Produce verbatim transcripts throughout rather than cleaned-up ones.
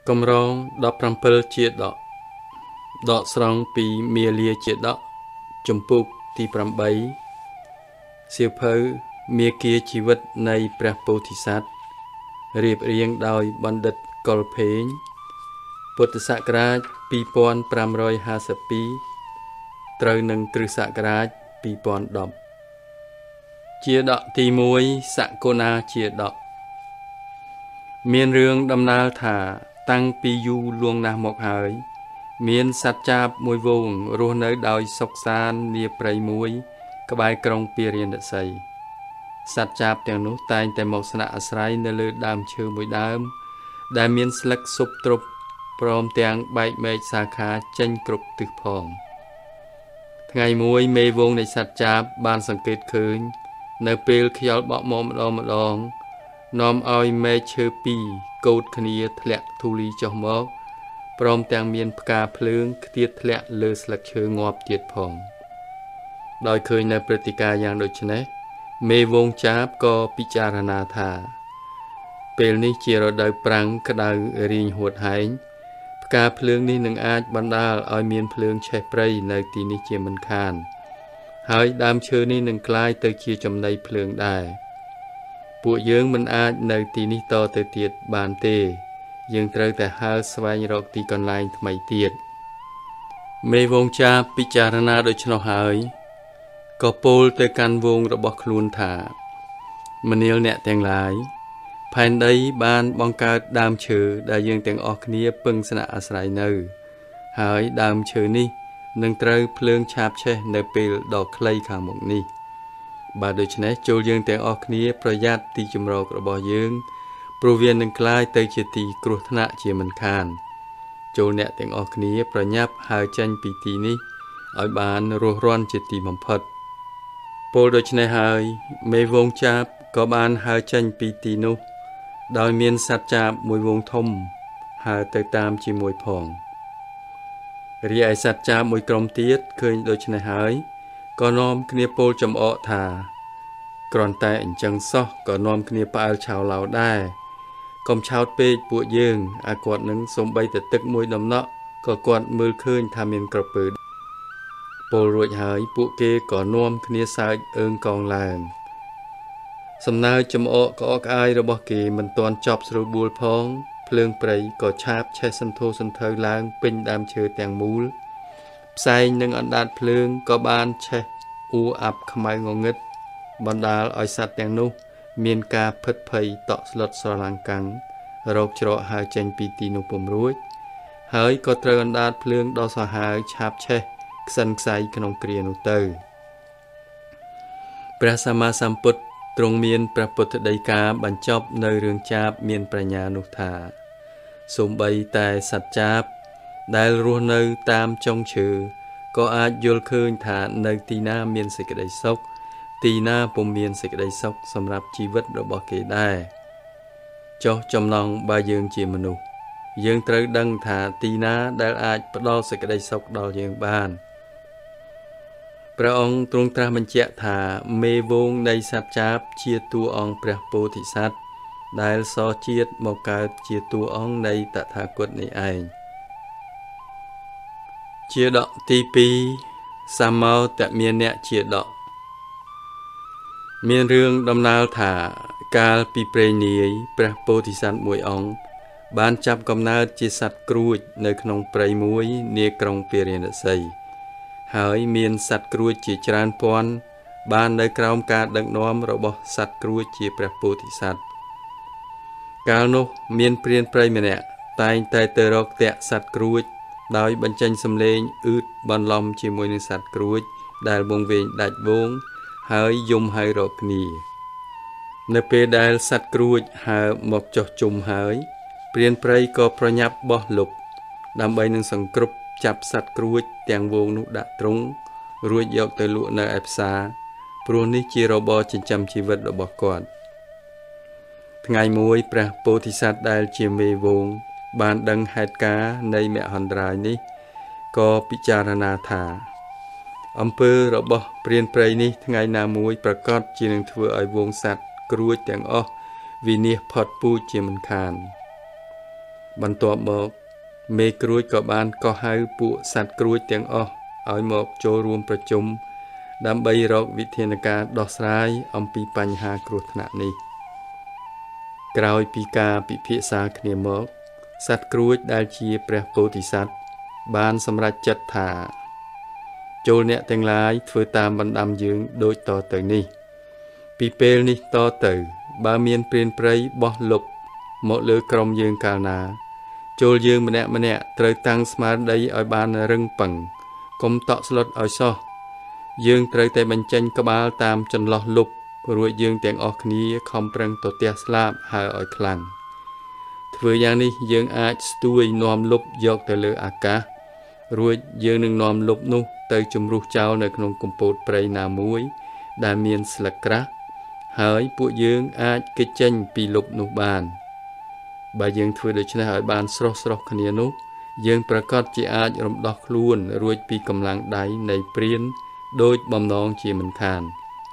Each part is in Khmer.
កំរងដប់ប្រាំពិលជាដកដកស្រង់ពីមាលាជាដកចម្ពោះទីប្រាំបីសៀវភៅមាគាជីវិតនៃព្រះពោធិសត្វរៀបរៀងដោយបណ្ឌិតកុលភេងពុទ្ធសករាជពីរពាន់ប្រាំរយហាសិបពីរត្រូវនឹងគ្រិស្តសករាជពីរពាន់ដប់ជាដកទីមួយសកុណាជាដកមានរឿងដំណើរថាតាំងពីយូរលួងណាស់មកហើយមានសត្វចាបមួយវងរស់នៅដោយសុខសាន្តនាព្រៃមួយក្បែរក្រុងពារាណសីសត្វចាបទាំងនោះតែងតែមកស្នាក់អាស្រ័យនៅលើដើមឈើមួយដើមដែលមានស្លឹកស៊ុបទ្រប់ព្រមទាំងបែកមែកសាខាចេញគ្រប់ទិសផងថ្ងៃមួយមេវងនៃសត្វចាបបានសង្កេតឃើញនៅពេលខ្យល់បក់មកម្ដងម្ដងនាំឲ្យមែកឈើពីរកូតគ្នាធ្លាក់ធូលីចុះមកព្រមទាំងមានផ្កាភ្លើងខ្ទាតធ្លាក់លើស្លឹកឈើងាប់ទៀតផងដោយឃើញនៅព្រឹត្តិការណ៍យ៉ាងដូចនេះមេវងចាបក៏ពិចារណាថាពេលនេះជារដូវប្រាំងក្តៅរីងហួតហែងផ្កាភ្លើងនេះនឹងអាចបណ្ដាលឲ្យមានភ្លើងឆេះព្រៃនៅទីនេះជាមិនខានហើយដើមឈើនេះនឹងក្លាយទៅជាចំណីភ្លើងដែរពួកយើងមិនអាចនៅទីនេះតទៅទៀតបានទេយើងត្រូវតែហើរស្វែងរកទីកន្លែងថ្មីទៀតមេវងចាបពិចារណាដូច្នោះហើយក៏ពោលទៅកាន់វងរបស់ខ្លួនថាមនាលអ្នកទាំងឡាយផែនដីបានបង្កើតដើមឈើដែលយើងទាំងអស់គ្នាពឹងស្នាក់អាស្រ័យនៅហើយដើមឈើនេះនឹងត្រូវភ្លើងឆាបឆេះនៅពេលដ៏ខ្លីខាងមុខនេះបាទដូច្នេះចូលយើងទាំងអស់គ្នាប្រយ័ត្នទីជម្រករបស់យើងព្រោះវានឹងក្លាយទៅជាទីគ្រោះថ្នាក់ជាមិនខានចូលអ្នកទាំងអស់គ្នាប្រញាប់ហើរចេញពីទីនេះឲ្យបានរស់រានជាទីបំផុតពលដូច្នេះហើយមេវងចាបក៏បានហើរចេញពីទីនោះដោយមានសត្វចាបមួយវងធំហើរទៅតាមជាមួយផងរីឯសត្វចាបមួយក្រុមទៀតឃើញដូច្នេះហើយក៏នាំគ្នាពោលចំអកថាគ្រាន់តែអញ្ចឹងសោះក៏នាំគ្នាផ្អើលឆោឡោដែរកុំឆោតពេកពួកយើងអាគាត់នឹងសំបីតែទឹកមួយដំណក់ក៏គាត់មើលឃើញថាមានក្រពើពលរួចហើយពួកគេក៏នាំគ្នាសើចអើងកងឡើងសំណើចចំអកក្អកក្អាយរបស់គេមិនទាន់ចប់ស្រួលបួលផងភ្លើងព្រៃក៏ឆាបឆេះសន្ធោសន្ធៅឡើងពេញដើមឈើទាំងមូលផ្សែងនិងអណ្ដាតភ្លើងក៏បានឆេះអ៊ូអាប់ខ្មៅងងឹតបណ្ដាលឲ្យសត្វទាំងនោះមានការភិតភ័យតក់ស្លុតស្រឡាំងកាំងរោគច្រកហើរចេញពីទីនោះពុំរួចហើយក៏ត្រូវអណ្ដាតភ្លើងដ៏សាហាវឆាបឆេះក្សិនខ្សៃក្នុងគ្រានោះទៅព្រះសម្មាសម្ពុទ្ធទ្រង់មានព្រះពុទ្ធដីកាបញ្ចប់នៅរឿងចាបមានប្រាជ្ញានោះថាសូម្បីតែសត្វចាបដែលរស់នៅតាមចុងឈើក៏អាចយល់ឃើញថានៅទីណាមានសេចក្តីសុខទីណាពុំមានសេចក្តីសុខសម្រាប់ជីវិតរបស់គេដែរចុះចំណងបើយើងជាមនុស្សយើងត្រូវដឹងថាទីណាដែលអាចផ្ដល់សេចក្តីសុខដល់យើងបានព្រះអង្គទ្រង់ត្រាស់បញ្ជាក់ថាមេវងនៃសត្វចាបជាតួអង្គព្រះពោធិសត្វដែលសជាតិមកកើតជាតួអង្គនៃតថាគតនេះឯងជាដកទីពីរសមោតមានអ្នកជាដកមានរឿងដំណើរថាកាលពីព្រេងនាយព្រះពោធិសត្វមួយអង្គបានចាប់កំណើតជាសត្វក្រួចនៅក្នុងព្រៃមួយនាក្រុងពារាណសីហើយមានសត្វក្រួចជាច្រើនពាន់បាននៅក្រោមការដឹកនាំរបស់សត្វក្រួចជាព្រះពោធិសត្វកាលនោះមានព្រានព្រៃម្នាក់តែងតែទៅរកតាក់សត្វក្រួចដោយបញ្ចេញសំឡេងអ៊ឺតបន្លំជាមួយនឹងសត្វក្រួចដែលវង្វេងដាច់វងហើយយំហើយរកគ្នានៅពេលដែលសត្វក្រួចហើរមកចុះជុំហើយព្រានព្រៃក៏ប្រញាប់បោះលុបដើម្បីនឹងសង្គ្រប់ចាប់សត្វក្រួចទាំងវងនោះដាក់ទ្រុងរួចយកទៅលក់នៅឯផ្សារព្រោះនេះជារបរចិញ្ចឹមជីវិតរបស់គាត់ថ្ងៃមួយព្រះពោធិសត្វដែលជាមេវងបានដឹងហេតុការណ៍នៃមហន្តរាយនេះក៏ពិចារណាថាអំពើរបស់ព្រានព្រៃនេះថ្ងៃណាមួយប្រកាសជានឹងធ្វើឲ្យវងសត្វក្រួចទាំងអស់វិនាសផុតពូជជាមិនខានបន្ទាប់មកមេក្រួចក៏បានក៏ហៅពួកសត្វក្រួចទាំងអស់ឲ្យមកចូលរួមប្រជុំដើម្បីរកវិធានការដោះស្រាយអំពីបញ្ហាគ្រោះថ្នាក់នេះក្រោយពីការពិភាក្សាគ្នាមកសត្វក្រួចដែលជាព្រះពោធិសត្វបានសម្រេចចិត្តថាចូលអ្នកទាំងឡាយធ្វើតាមបណ្ដាំយើងដូចតទៅនេះពីពេលនេះតទៅបើមានព្រានព្រៃបោះលុបមកលើក្រុមយើងកាលណាចូលយើងម្នាក់ម្នាក់ត្រូវតាំងស្មារតីឲ្យបានរឹងប៉ឹងកុំតក់ស្លុតឲ្យសោះយើងត្រូវតែបញ្ចេញក្បាលតាមចន្លោះលុបរួចយើងទាំងអស់គ្នាខំប្រឹងទទះស្លាបហើឲ្យខ្លាំងធ្វើយ៉ាងនេះយើងអាចស្ទួយនាំលុបយកទៅលើអាកាសរួចយើងនឹងនាំលុបនោះទៅជំរុះចោលនៅក្នុងកំពតព្រៃណាមួយដែលមានស្លឹកក្រាស់ហើយពួកយើងអាចគេចចេញពីលុបនោះបានបើយើងធ្វើដូច្នេះឲ្យបានស្រស់ស្រស់គ្នានោះយើងប្រកាសជាអាចរំដោះខ្លួនរួចពីកម្លាំងដៃនៃព្រានដោយបំណងជាមិនខាន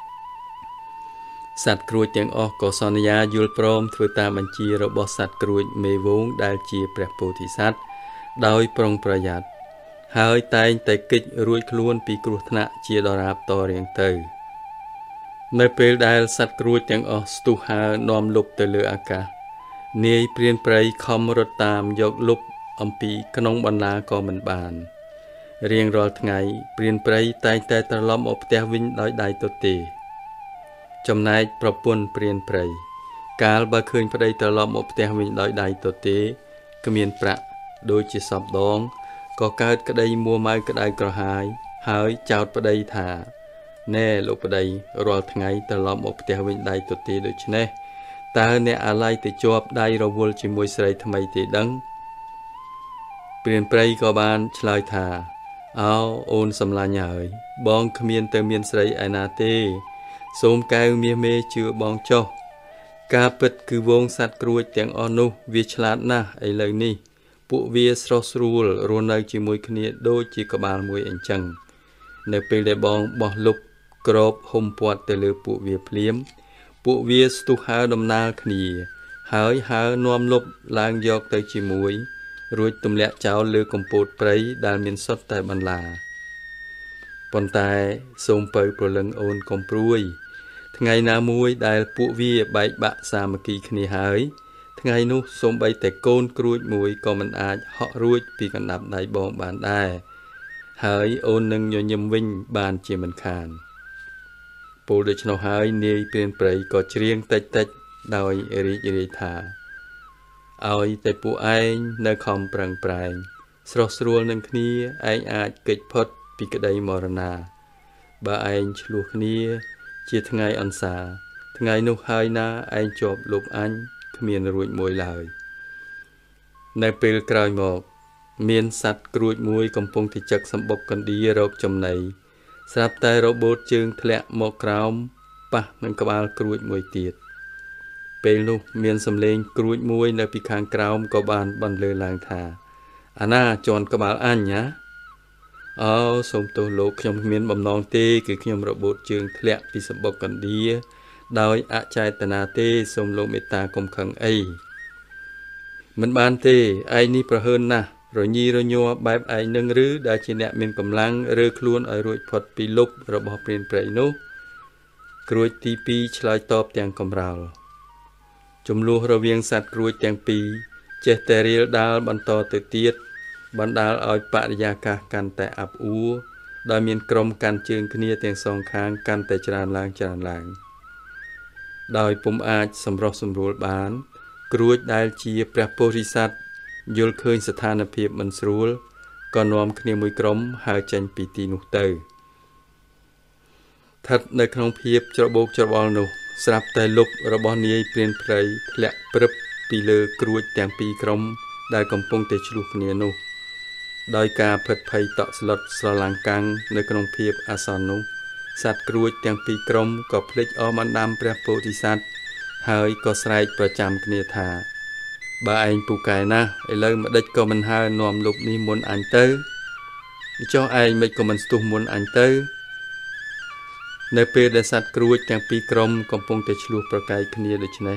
សត្វក្រួចទាំងអស់ក៏សន្យាយល់ព្រមធ្វើតាមបញ្ជារបស់សត្វក្រួចមេវងដែលជាព្រះពោធិសត្វដោយប្រុងប្រយ័ត្នហើយតែងតែគេចរួចខ្លួនពីគ្រោះថ្នាក់ជាដរាបតរៀងទៅនៅពេលដែលសត្វក្រួចទាំងអស់ស្ទុះហើរនាំលុបទៅលើអាកាសនាយព្រានព្រៃខំរត់តាមយកលុបអំពីក្នុងបន្លាក៏មិនបានរៀងរាល់ថ្ងៃព្រានព្រៃតែងតែត្រឡប់មកផ្ទះវិញដោយដៃទទេចំណែកប្រពន្ធព្រានព្រៃកាលបើឃើញប្តីត្រឡប់មកផ្ទះវិញដោយដៃទទេគ្មានប្រាក់ដូចជាសពដងក៏កើតក្តីមួម៉ៅក្តៅក្រហាយហើយចោទប្តីថាណែលោកប្តីរាល់ថ្ងៃត្រឡប់មកផ្ទះវិញដៃទទេដូច្នេះតើអ្នកអាឡ័យទៅជាប់ដៃរវល់ជាមួយស្រីថ្មីទេដឹងព្រានព្រៃក៏បានឆ្លើយថាអោអូនសម្លាញ់ហើយបងគ្មានទៅមានស្រីឯណាទេសូមកែវមាសមេជឿបងចុះការពិតគឺវងសត្វក្រួចទាំងអស់នោះវាឆ្លាតណាស់ឥឡូវនេះពួកវាស្រស់ស្រួលរស់នៅជាមួយគ្នាដូចជាក្បាលមួយអញ្ចឹងនៅពេលដែលបងបោះលុបក្របហុំព័ទ្ធទៅលើពួកវាភ្លាមពួកវាស្ទុះហើរដំណើរគ្នាហើយហើរនាំលុបឡើងយកទៅជាមួយរួចទម្លាក់ចោលលើកំពតព្រៃដែលមានសុទ្ធតែបន្លាប៉ុន្តែសូមពៅប្រលឹងអូនកុំព្រួយថ្ងៃណាមួយដែលពួកវាបែកបាក់សាមគ្គីគ្នាហើយថ្ងៃនោះសូម្បីតែកូនក្រួចមួយក៏មិនអាចហក់រួចពីកណ្ដាប់ដៃបងបានដែរហើយអូននឹងញញឹមវិញបានជាមិនខានពលដូច្នោះហើយនាយព្រានព្រៃក៏ច្រៀងតិចតិចដោយរីករាយថាឲ្យតែពួកឯងនៅខំប្រឹងប្រែងស្រស់ស្រួលនឹងគ្នាឯងអាចគេចផុតពីក្តីមរណាបើឯងឆ្លោះគ្នាជាថ្ងៃអន្សាថ្ងៃនោះហើយណាឯងជាប់លុបអញគ្មានរួចមួយឡើយនៅពេលក្រោយមកមានសត្វក្រួចមួយកំពុងតែចឹកសម្បុកកណ្ដៀររកចំណីស្រាប់តែរបូតជើងធ្លាក់មកក្រោមប៉ះនឹងក្បាលក្រួចមួយទៀតពេលនោះមានសំឡេងក្រួចមួយនៅពីខាងក្រោមក៏បានបន្លឺឡើងថាអាណាជន់ក្បាលអញណាអោសូមទោសលោកខ្ញុំគ្មានបំណងទេគឺខ្ញុំរបូតជើងធ្លាក់ពីសម្បុកកណ្ដៀរដោយអចេតនាទេសូមលោកមេត្តាកុំខឹងអីមិនបានទេឯងនេះប្រហើនណាស់រញីរញ័របែបឯងនឹងឬដែលជាអ្នកមានកម្លាំងរើខ្លួនឲ្យរួចផុតពីលុបរបស់ព្រានព្រៃនោះក្រួចទីពីរឆ្លើយតបទាំងកំរោលចំនួនរវាងសត្វក្រួចទាំងពីរចេះតែរៀលដាលបន្តទៅទៀតបណ្ដាលឲ្យបរិយាកាសកាន់តែអាប់អួរដោយមានក្រុមកាន់ជើងគ្នាទាំងសងខាងកាន់តែច្រើនឡើងច្រើនឡើងដោយពុំអាចសម្រោះសម្រួលបានក្រួចដែលជាព្រះពោធិសត្វយល់ឃើញស្ថានភាពមិនស្រួលក៏នាំគ្នាមួយក្រុមហើរចេញពីទីនោះទៅស្ថិតនៅក្នុងភាពច្របូកច្របល់នោះស្រាប់តែលុបរបស់នាយព្រានព្រៃធ្លាក់ព្រឹបពីលើក្រួចទាំងពីរក្រុមដែលកំពុងតែឆ្លោះគ្នានោះដោយការភិតភ័យតក់ស្លុតស្រឡាំងកាំងនៅក្នុងភាពអាសន្ននោះសត្វក្រួចទាំងពីរក្រុមក៏ភ្លេចអមអណ្ដាំព្រះពោធិសត្វហើយក៏ស្រែកប្រចាំគ្នាថាបើឯងពូកែណាស់ឥឡូវម្ដេចក៏មិនហើនាំលុបនេះមុនអញទៅចុះឯងមិនក៏មិនស្ទុះមុនអញទៅនៅពេលដែលសត្វក្រួចទាំងពីរក្រុមកំពុងតែឆ្លោះប្រកែកគ្នាដូច្នេះ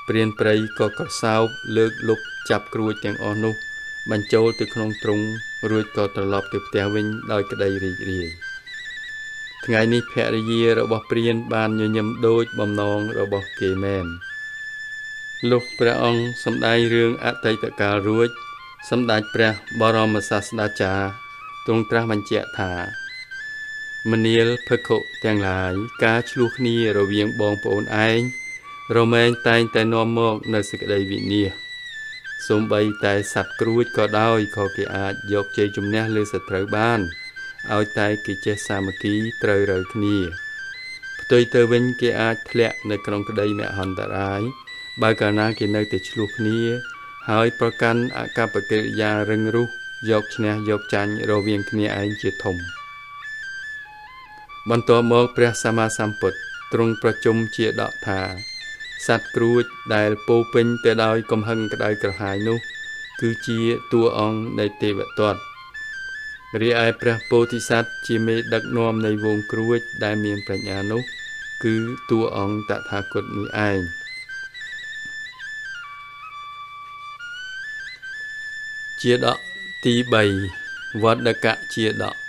ព្រៀនព្រៃក៏ក្រសោបលើកលុបចាប់គ្រួចទាំងអស់នោះបញ្ចូលទៅក្នុងទ្រុងរួចក៏ត្រឡប់ទៅផ្ទះវិញដោយក្តីរីករាយថ្ងៃនេះភរិយារបស់ព្រានបានញញឹមដូចបំណងរបស់គេមែនលុះព្រះអង្គសម្ដែងរឿងអតីតកាលរួចសម្ដេចព្រះបរមសាស្តាចារ្យទ្រង់ត្រាស់បញ្ជាក់ថាមនាលភិក្ខុទាំងឡាយការឆ្លោះគ្នារវាងបងប្អូនឯងរមែងតែងតែនាំមកនៅសេចក្តីវិនាសសូម្បីតែសត្វគ្រួចក៏ដោយក៏គេអាចយកជ័យជំនះលើសត្រូវបានឲ្យតែគេចេះសាមគ្គីត្រូវរើគ្នាផ្ទុយទៅវិញគេអាចធ្លាក់នៅក្នុងក្តីមហន្តរាយបើកាលណាគេនៅតែឆ្លោះគ្នាហើយប្រកាន់អកប្បកិរិយារឹងរូសយកឈ្នះយកចាញ់រវាងគ្នាឯងជាធំបន្ទាប់មកព្រះសម្មាសម្ពុទ្ធទ្រង់ប្រជុំជាដកថាសត្វគ្រួចដែលពោពេញទៅដោយកំហឹងក្តៅក្រហាយនោះគឺជាតួអង្គនៃទេវទត្តរីឯព្រះពោធិសត្វជាមេដឹកនាំនៃវងគ្រួចដែលមានប្រាជ្ញានោះគឺតួអង្គតថាគតនេះឯងជាដកទីបីវត្តកៈជាដក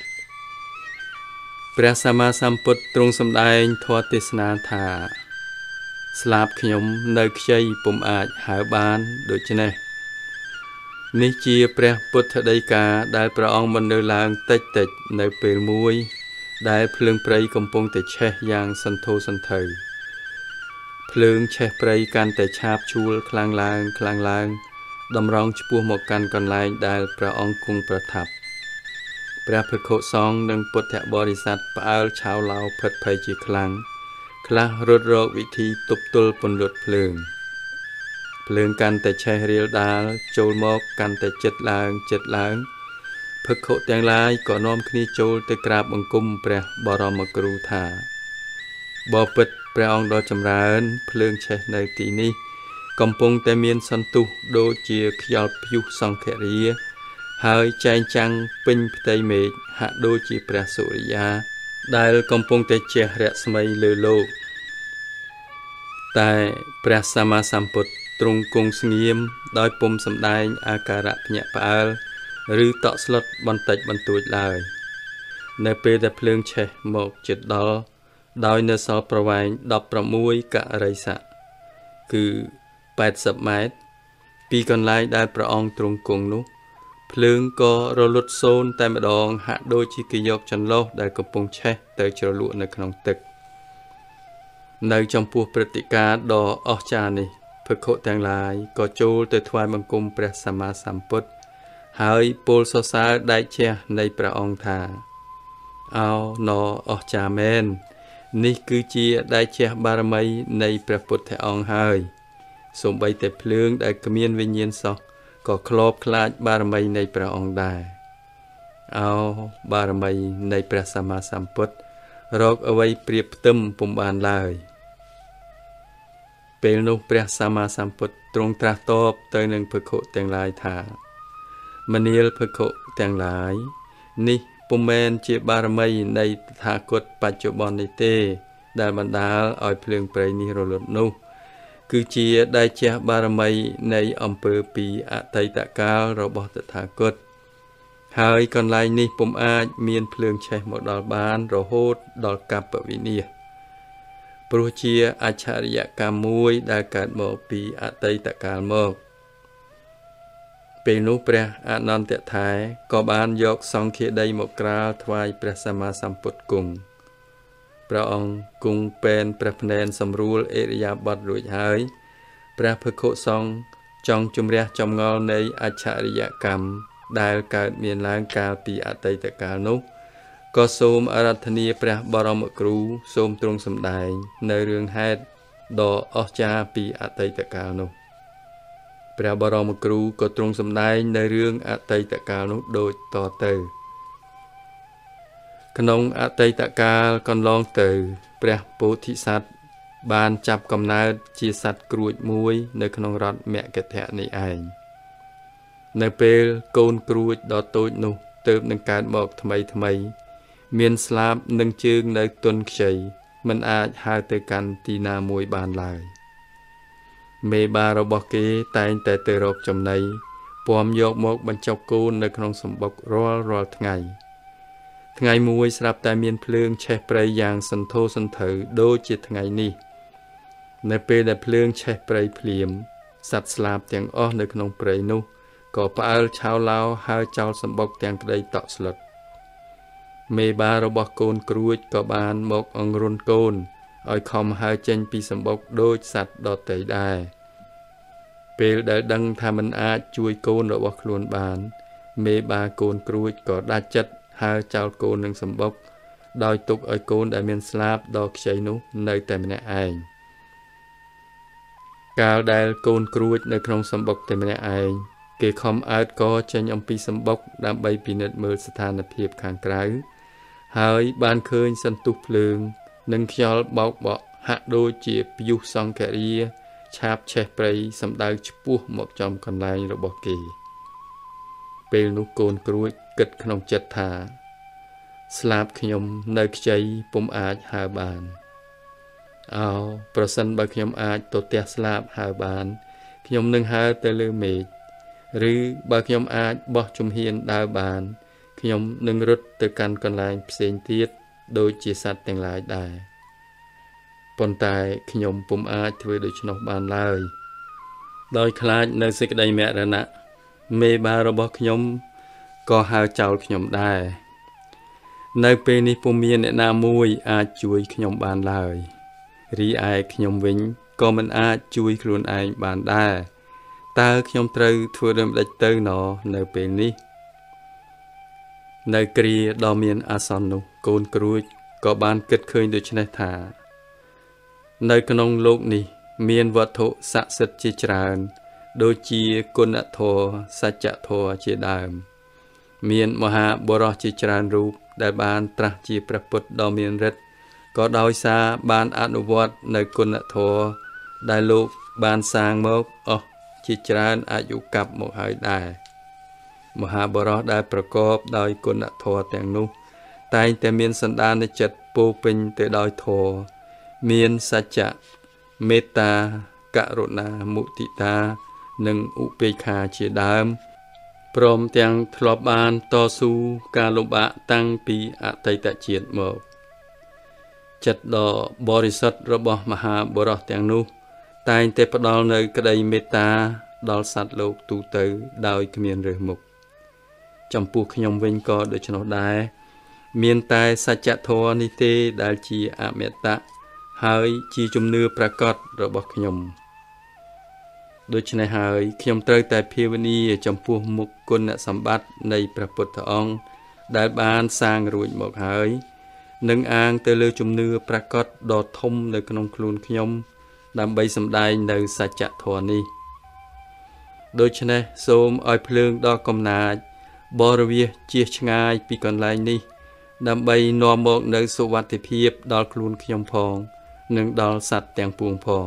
ព្រះសម្មាសម្ពុទ្ធទ្រង់សម្ដែងធម៌ទេសនាថាស្លាប់ខ្ញុំនៅខ្ចីពុំអាចហៅបានដូច្នេះនេះជាព្រះពុទ្ធដីកាដែលព្រះអង្គបានលើកឡើងតិចតិចនៅពេលមួយដែលភ្លើងព្រៃកំពុងតែឆេះយ៉ាងសន្ធោសន្ធៅភ្លើងឆេះព្រៃកាន់តែឆាបឆួលខ្លាំងឡើងខ្លាំងឡើងតម្រង់ឆ្ពោះមកកាន់កន្លែងដែលព្រះអង្គគង់ប្រថាប់ព្រះភិក្ខុសង្ឃនិងពុទ្ធបរិស័ទផ្អើលឆាវឡោភិតភ័យជាខ្លាំងខ្លះរត់រកវិធីទប់ទល់ពន្លត់ភ្លើងភ្លើងកាន់តែឆេះរៀលដាលចូលមកកាន់តែជិតឡើងជិតឡើងភិក្ខុទាំងឡាយក៏នាំគ្នាចូលទៅក្រាបបង្គំព្រះបរមគ្រូថាបពិតព្រះអង្គដ៏ចម្រើនភ្លើងឆេះនៅទីនេះកំពុងតែមានសន្ទុះដូចជាខ្យល់ព្យុះសង្ឃរាហើយចែងចាំងពេញផ្ទៃមេឃហាក់ដូចជាព្រះសុរិយាដែលកំពុងតែជះរស្មីលើលោកតែព្រះសម្មាសម្ពុទ្ធទ្រង់គង់ស្ងៀមដោយពុំសម្ដែងអាការៈភ្ញាក់ផ្អើលឬតក់ស្លុតបន្តិចបន្តួចឡើយនៅពេលដែលភ្លើងឆេះមកជិតដល់ដោយនៅសល់ប្រវែងដប់ប្រាំមួយករិស័កគឺแปดสิบម៉ែត្រពីកន្លែងដែលព្រះអង្គទ្រង់គង់នោះភ្លើងក៏រលត់សូន្យតែម្ដងហាក់ដូចជាគេយកចន្លុះដែលកំពុងឆេះទៅជ្រលក់នៅក្នុងទឹកនៅចំពោះព្រឹត្តិការណ៍ដ៏អស្ចារ្យនេះភិក្ខុទាំងឡាយក៏ចូលទៅថ្វាយបង្គំព្រះសម្មាសម្ពុទ្ធហើយពោលសរសើរដែកជះនៃព្រះអង្គថាអោណអស្ចារ្យមែននេះគឺជាដែកជះបារមីនៃព្រះពុទ្ធអង្គហើយសូម្បីតែភ្លើងដែលគ្មានវិញ្ញាណសោះក៏ក្លបខ្លាចបារមីនៃព្រះអង្គដែរអោបារមីនៃព្រះសម្មាសម្ពុទ្ធរកអ្វីប្រៀបផ្ទឹមពុំបានឡើយពេលនោះព្រះសម្មាសម្ពុទ្ធទ្រង់ត្រាស់តបទៅនឹងភិក្ខុទាំងឡាយថាមនាលភិក្ខុទាំងឡាយនេះពុំមែនជាបារមីនៃតថាគតបច្ចុប្បន្ននេះទេដែលបណ្ដាលឲ្យភ្លើងព្រៃនេះរលត់នោះគឺជាដែលជះបារមីនៃអំពើពីអតីតកាលរបស់តថាគតហើយកន្លែងនេះពុំអាចមានភ្លើងឆេះមកដល់បានរហូតដល់កប្បវិនាសព្រោះជាអច្ឆរិយកម្មមួយដែលកើតមកពីអតីតកាលមកពេលនោះព្រះអនន្តថែក៏បានយកសង្ឃាដីមកក្រាលថ្វាយព្រះសម្មាសម្ពុទ្ធគង់ព្រះអង្គគង់ពេនព្រះភ្នែនសម្រួលអិរិយាបថរួចហើយព្រះភិក្ខុសង្ឃចង់ជំរះចម្ងល់នៃអច្ឆរិយកម្មដែលកើតមានឡើងកាលពីអតីតកាលនោះក៏សូមអារាធនាព្រះបរមគ្រូសូមទ្រង់សម្ដែងនៅរឿងហេតុដ៏អស្ចារ្យពីអតីតកាលនោះព្រះបរមគ្រូក៏ទ្រង់សម្ដែងនៅរឿងអតីតកាលនោះដូចតទៅក្នុងអតីតកាលកន្លងទៅព្រះពោធិសត្វបានចាប់កំណើតជាសត្វគ្រួចមួយនៅក្នុងរដ្ឋមគធៈនេះឯងនៅពេលកូនគ្រួចដ៏តូចនោះទើបនឹងកើតមកថ្មីថ្មីមានស្លាបនឹងជើងនៅទន់ខ្ចីមិនអាចហើរទៅកាន់ទីណាមួយបានឡើយមេបារបស់គេតែងតែទៅរកចំណីពំយកមកបញ្ចុកកូននៅក្នុងសម្បុករាល់រាល់ថ្ងៃថ្ងៃមួយស្រាប់តែមានភ្លើងឆេះព្រៃយ៉ាងសន្ធោសន្ធៅដូចជាថ្ងៃនេះនៅពេលដែលភ្លើងឆេះព្រៃភ្លាមសត្វស្លាបទាំងអស់នៅក្នុងព្រៃនោះក៏ផ្អើលឆោឡោហើរចោលសម្បុកទាំងក្តីតក់ស្លុតមេបារបស់កូនគ្រួចក៏បានមកអង្រុនកូនឲ្យខំហើរចេញពីសម្បុកដូចសត្វដទៃដែរពេលដែលដឹងថាមិនអាចជួយកូនរបស់ខ្លួនបានមេបាកូនគ្រួចក៏ដាច់ចិត្តហើរចោលកូននឹងសម្បុកដោយទុកឲ្យកូនដែលមានស្លាបដ៏ខ្ចីនោះនៅតែម្នាក់ឯងកាលដែលកូនគ្រួចនៅក្នុងសម្បុកតែម្នាក់ឯងគេខំអើតកចេញអំពីសម្បុកដើម្បីពិនិត្យមើលស្ថានភាពខាងក្រៅហើយបានឃើញសន្ទុះភ្លើងនិងខ្យល់បោកបក់ហាក់ដូចជាព្យុះសង្ឃរាឆាបឆេះព្រៃសម្ដៅឆ្ពោះមកចំកន្លែងរបស់គេពេលនោះកូនគ្រួចគិតក្នុងចិត្តថាស្លាបខ្ញុំនៅខ្ចីពុំអាចហើរបានអោប្រសិនបើខ្ញុំអាចទៅផ្ទះស្លាបហើរបានខ្ញុំនឹងហើរទៅលើមេឃឬបើខ្ញុំអាចបោះជំហានដើរបានខ្ញុំនឹងរត់ទៅកាន់កន្លែងផ្សេងទៀតដូចជាសត្វទាំងឡាយដែរប៉ុន្តែខ្ញុំពុំអាចធ្វើដូច្នោះបានឡើយដោយខ្លាចនៅសេចក្តីមរណៈមេបារបស់ខ្ញុំក៏ហើរចោលខ្ញុំដែរនៅពេលនេះពុំមានអ្នកណាមួយអាចជួយខ្ញុំបានឡើយរីឯខ្ញុំវិញក៏មិនអាចជួយខ្លួនឯងបានដែរតើខ្ញុំត្រូវធ្វើដូចម្តេចទៅណនៅពេលនេះនៅគ្រាដ៏មានអាសន្ននោះកូនគ្រួចក៏បានគិតឃើញដូច្នេះថានៅក្នុងโลกនេះមានវត្ថុស័ក្តិសិទ្ធិជាច្រើនដូចជាគុណធម៌សច្ចធម៌ជាដើមមានមហាបុរសជាច្រើនរូបដែលបានត្រាស់ជាព្រះពុទ្ធដ៏មានฤทธิ์ក៏ដោយសារបានអនុវត្តនៅគុណធម៌ដែលលោកបានសាងមកអស់ជាច្រើនអាយុកាប់មកហើយដែរមហាបុរសដែលប្រកបដោយគុណធម៌ទាំងនោះតែងតែមានសន្តានចិត្តពោពេញទៅដោយធម៌មានសច្ចៈមេត្តាករុណាមុទិតានិងឧបេក្ខាជាដើមព្រមទាំងធ្លាប់បានតស៊ូការលំបាកតាំងពីអតីតជាតិមកចិត្តដ៏បរិសុទ្ធរបស់មហាបុរសទាំងនោះតែងតែផ្ដល់នូវក្តីមេត្តាដល់សត្វលោកទូទៅដោយគ្មានរើសមុខចំពោះខ្ញុំវិញក៏ដូច្នោះដែរមានតែសច្ចធម៌នេះទេដែលជាអមតៈហើយជាជំនឿប្រកបរបស់ខ្ញុំដូច្នេះហើយខ្ញុំត្រូវតែភាវនាចំពោះមុខគុណសម្បត្តិនៃព្រះពុទ្ធអង្គដែលបានសាងរួចមកហើយនិងអាងទៅលើជំនឿប្រកបដ៏ធំនៅក្នុងខ្លួនខ្ញុំដើម្បីសម្ដែងនៅសច្ចធម៌នេះដូច្នេះសូមឲ្យភ្លើងដ៏កំណាចបរិវាសជៀសឆ្ងាយពីកន្លែងនេះដើម្បីនាំមកនៅសុវត្ថិភាពដល់ខ្លួនខ្ញុំផងនិងដល់សត្វទាំងពួងផង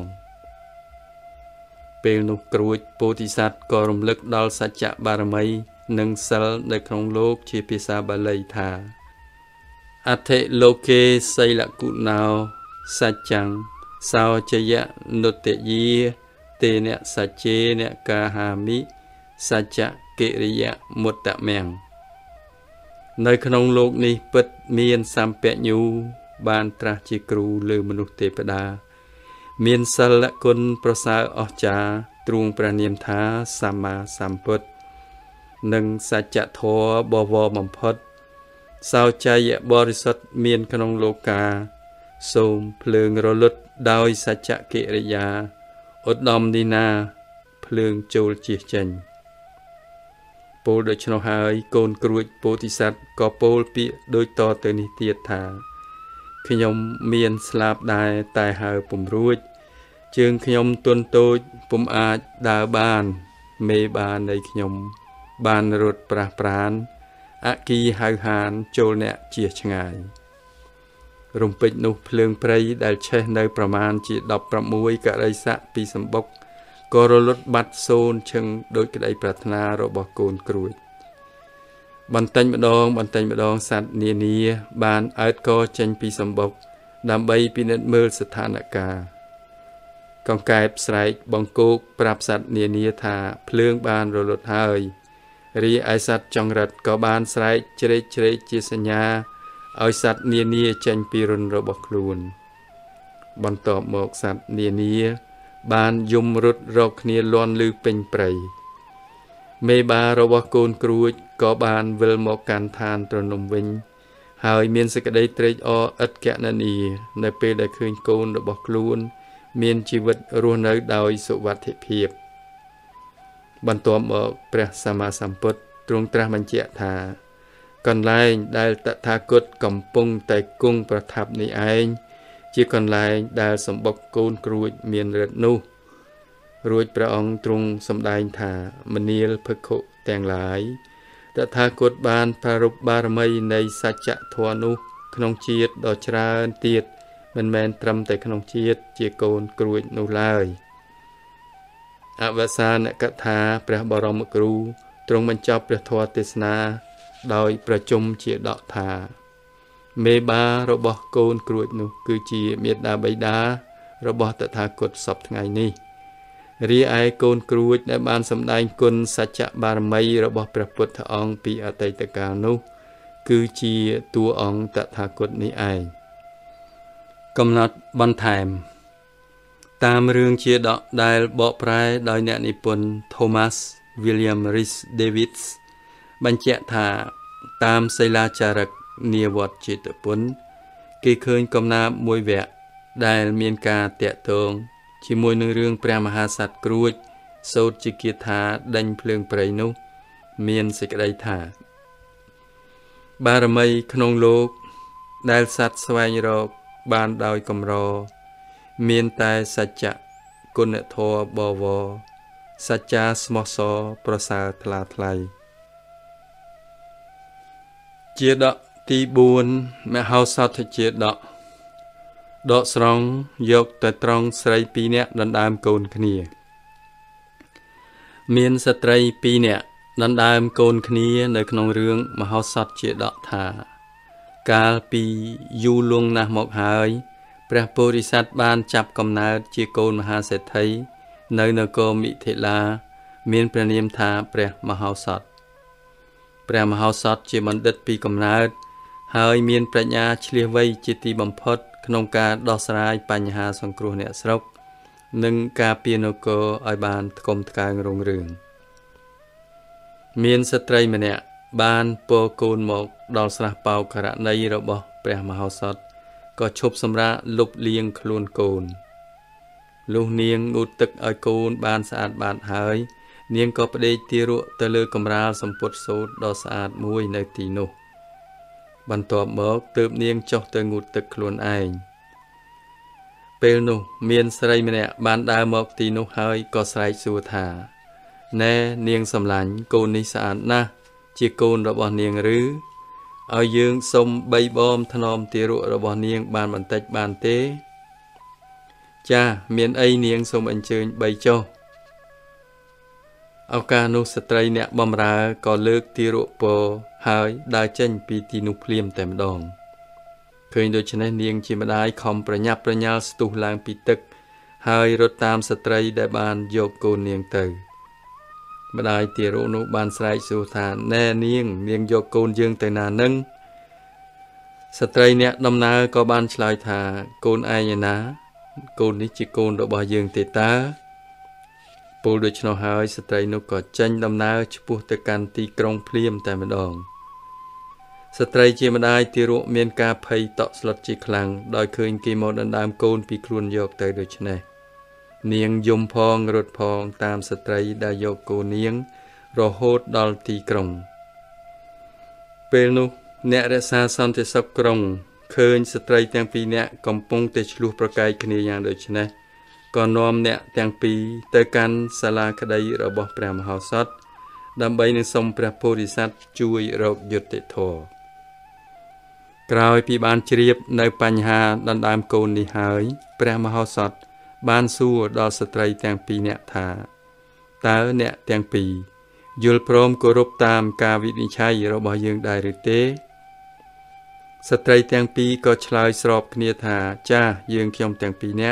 ពេលនោះគ្រួចពោធិសត្វក៏រំលឹកដល់សច្ចបារមីនិងសិលនៅក្នុងលោកជាភាសាបាលីថាអថិលោកេសីលគុណោសច្ចੰសោចយៈនុតយាទេនៈសច្ចេនៈកាហាមិសច្ចកិរិយមុត្តមំនៅក្នុងលោកនេះពិតមានសម្ពញ្ញូបានត្រាស់ជាគ្រូលើមនុស្សទេវតាមានសិលគុណប្រសើរអស្ចារ្យទ្រង់ព្រះនាមថាសម្មាសម្ពុទ្ធនិងសច្ចធម៌បវរបំផុតសោចយៈបរិសុទ្ធមានក្នុងលោកាសូមភ្លើងរលត់ដោយសច្ចកិរិយាឧត្តមនីណាភ្លើងចូលជិះចេញពោលដូច្នោះហើយកូនគ្រួចពោធិសត្វក៏ពោលពាក្យដូចតទៅនេះទៀតថាខ្ញុំមានស្លាបដែរតែហើរពុំរួចជើងខ្ញុំទន់តូចពុំអាចដើរបានមេបានៃខ្ញុំបានរត់ប្រះប្រានអគីហៅហានចូលអ្នកជៀសឆ្ងាយរំពេចនោះភ្លើងព្រៃដែលឆេះនៅប្រមាណជាដប់ប្រាំមួយករិស័កពីសម្បុកក៏រលត់បាត់សូន្យឈឹងដោយក្តីប្រាថ្នារបស់កូនគ្រួចបន្តិចម្ដងបន្តិចម្ដងសត្វនានាបានអើតកចេញពីសម្បុកដើម្បីពិនិត្យមើលស្ថានភាពកង្កែបស្រែកបង្កោកប្រាប់សត្វនានាថាភ្លើងបានរលត់ហើយរីឯសត្វចង្រិតក៏បានស្រែកជ្រែកជ្រែកជាសញ្ញាឲ្យសត្វនានាចេញពីរន្ធរបស់ខ្លួនបន្ទាប់មកសត្វនានាបានយំរត់រកគ្នាលាន់ឮពេញព្រៃមេបារបស់កូនគ្រួចក៏បានវិលមកកាន់ឋានទ្រនំវិញហើយមានសេចក្តីត្រេកអរឥតគណនានៅពេលដែលឃើញកូនរបស់ខ្លួនមានជីវិតរស់នៅដោយសុវត្ថិភាពបន្ទាប់មកព្រះសម្មាសម្ពុទ្ធទ្រង់ត្រាស់បញ្ជាក់ថាកន្លែងដែលតថាគតកំពុងតែគង់ប្រថាប់នេះឯងជាកន្លែងដែលសម្បុកកូនគ្រួចមានឫទ្ធិនោះរួចព្រះអង្គទ្រង់សម្ដែងថាមនាលភិក្ខុទាំងឡាយតថាគតបានប្រារព្ធបារមីនៃសច្ចធម៌នោះក្នុងជាតិដ៏ច្រើនទៀតមិនមែនត្រឹមតែក្នុងជាតិជាកូនគ្រួចនោះឡើយអវសានកថាព្រះបរមគ្រូទ្រង់បញ្ចប់ព្រះធម៌ទេសនាដោយប្រជុំជាដកថាមេបារបស់កូនគ្រួចនោះគឺជាមេត្តាបិតារបស់តថាគតសពថ្ងៃនេះរីឯកូនគ្រួចដែលបានសម្ដែងគុណសច្ចបារមីរបស់ព្រះពុទ្ធអង្គពីអតីតកាលនោះគឺជាតួអង្គតថាគតនេះឯងកំណត់បន្ថែមតាមរឿងជាដកដែលបកប្រែដោយអ្នកនិពន្ធ Thomas William Rhys Davids បញ្ជាក់ថាតាមសិលាចារឹកនាវត្តចេតពុនគេឃើញកំណាព្យមួយវគ្គដែលមានការតាក់ទងជាមួយនឹងរឿងព្រះមហាក្សត្រគ្រួចសូត្រជាគាថាដេញភ្លើងព្រៃនោះមានសេចក្តីថាបារមីក្នុងលោកដែលសត្វស្វែងរកបានដោយកម្រមានតែសច្ចៈគុណធម៌បវរសច្ចាស្មោះសរប្រសើរថ្លាថ្លៃជាដកទីបួនមហោសថជាដកដកស្រង់យកទៅត្រង់ស្រីពីរនាក់ដណ្ដើមកូនគ្នាមានស្ត្រីពីរនាក់ដណ្ដើមកូនគ្នានៅក្នុងរឿងមហោសថជាដកថាកាលពីយូរលង់ណាស់មកហើយព្រះពោធិសត្វបានចាប់កំណើតជាកូនមហាសេដ្ឋីនៅនគរមិថិលាមានព្រះនាមថាព្រះមហោសថព្រះមហោសថជាបណ្ឌិតពីកំណើតហើយមានប្រាជ្ញាឆ្លៀសវៃជាទីបំផុតក្នុងការដោះស្រាយបញ្ហាសង្គ្រោះអ្នកស្រុកនិងការពារនគរឲ្យបានថ្កុំថ្កើងរុងរឿងមានស្ត្រីម្នាក់បានពោលកូនមកដល់ស្រះបោកករណីរបស់ព្រះមហោសថក៏ឈប់សម្រាកលុបលាងខ្លួនកូនលុះនាងងូតទឹកឲ្យកូនបានស្អាតបាតហើយនាងក៏ផ្ដេកទារកទៅលើកម្រាលសំពត់សូត្រដ៏ស្អាតមួយនៅទីនោះបន្ទាប់មកទើបនាងចុះទៅងូតទឹកខ្លួនឯងពេលនោះមានស្រីម្នាក់បានដើរមកទីនោះហើយក៏ស្រែកសួរថាណែនាងសំឡាញ់កូននេះស្អាតណាស់ជាកូនរបស់នាងឬឲ្យយើងសុំបីបងថ្នមទារករបស់នាងបានបន្តិចបានទេចាមានអីនាងសូមអញ្ជើញបីចុះឱកាសនោះស្ត្រីអ្នកបម្រើក៏លើកទារកពរហើយដើរចេញពីទីនោះភ្លាមតែម្ដងឃើញដូច្នេះនាងជាម្ដាយខំប្រញាប់ប្រញាល់ស្ទុះឡើងពីទឹកហើយរត់តាមស្ត្រីដែលបានយកកូននាងទៅម្ដាយទារកនោះបានស្រែកសួរថាណែនាងនាងយកកូនយើងទៅណានឹងស្ត្រីអ្នកដំណើរក៏បានឆ្លើយថាកូនឯងឯណាកូននេះជាកូនរបស់យើងទេតើពលដូច្នោះហើយស្ត្រីនោះក៏ចេញដំណើរឆ្ពោះទៅកាន់ទីក្រុងភ្លាមតែម្ដងស្ត្រីជាម្ដាយទារកមានការភ័យតក់ស្លុតជាខ្លាំងដោយឃើញគេមកដណ្ដើមកូនពីខ្លួនយកទៅដូច្នេះនាងយំផងរត់ផងតាមស្ត្រីដែលយកកូននាងរហូតដល់ទីក្រុងពេលនោះអ្នករក្សាសន្តិសុខក្រុងឃើញស្ត្រីទាំងពីរនាក់កំពុងតែឆ្លោះប្រកែកគ្នាយ៉ាងដូចនេះក៏នាំអ្នកទាំងពីរទៅកាន់សាលាក្តីរបស់ព្រះមហោសថដើម្បីនឹងសុំព្រះពោធិសត្វជួយរកយុត្តិធម៌ក្រោយពីបានជ្រាបនៅបញ្ហាដណ្ដើមកូននេះហើយព្រះមហោសថបានសួរដល់ស្ត្រីទាំងពីរនាក់ថាតើអ្នកទាំងពីរយល់ព្រមគោរពតាមការវិនិច្ឆ័យរបស់យើងដែរឬទេស្ត្រីទាំងពីរក៏ឆ្លើយស្របគ្នាថាចាយើងខ្ញុំទាំងពីរនាក់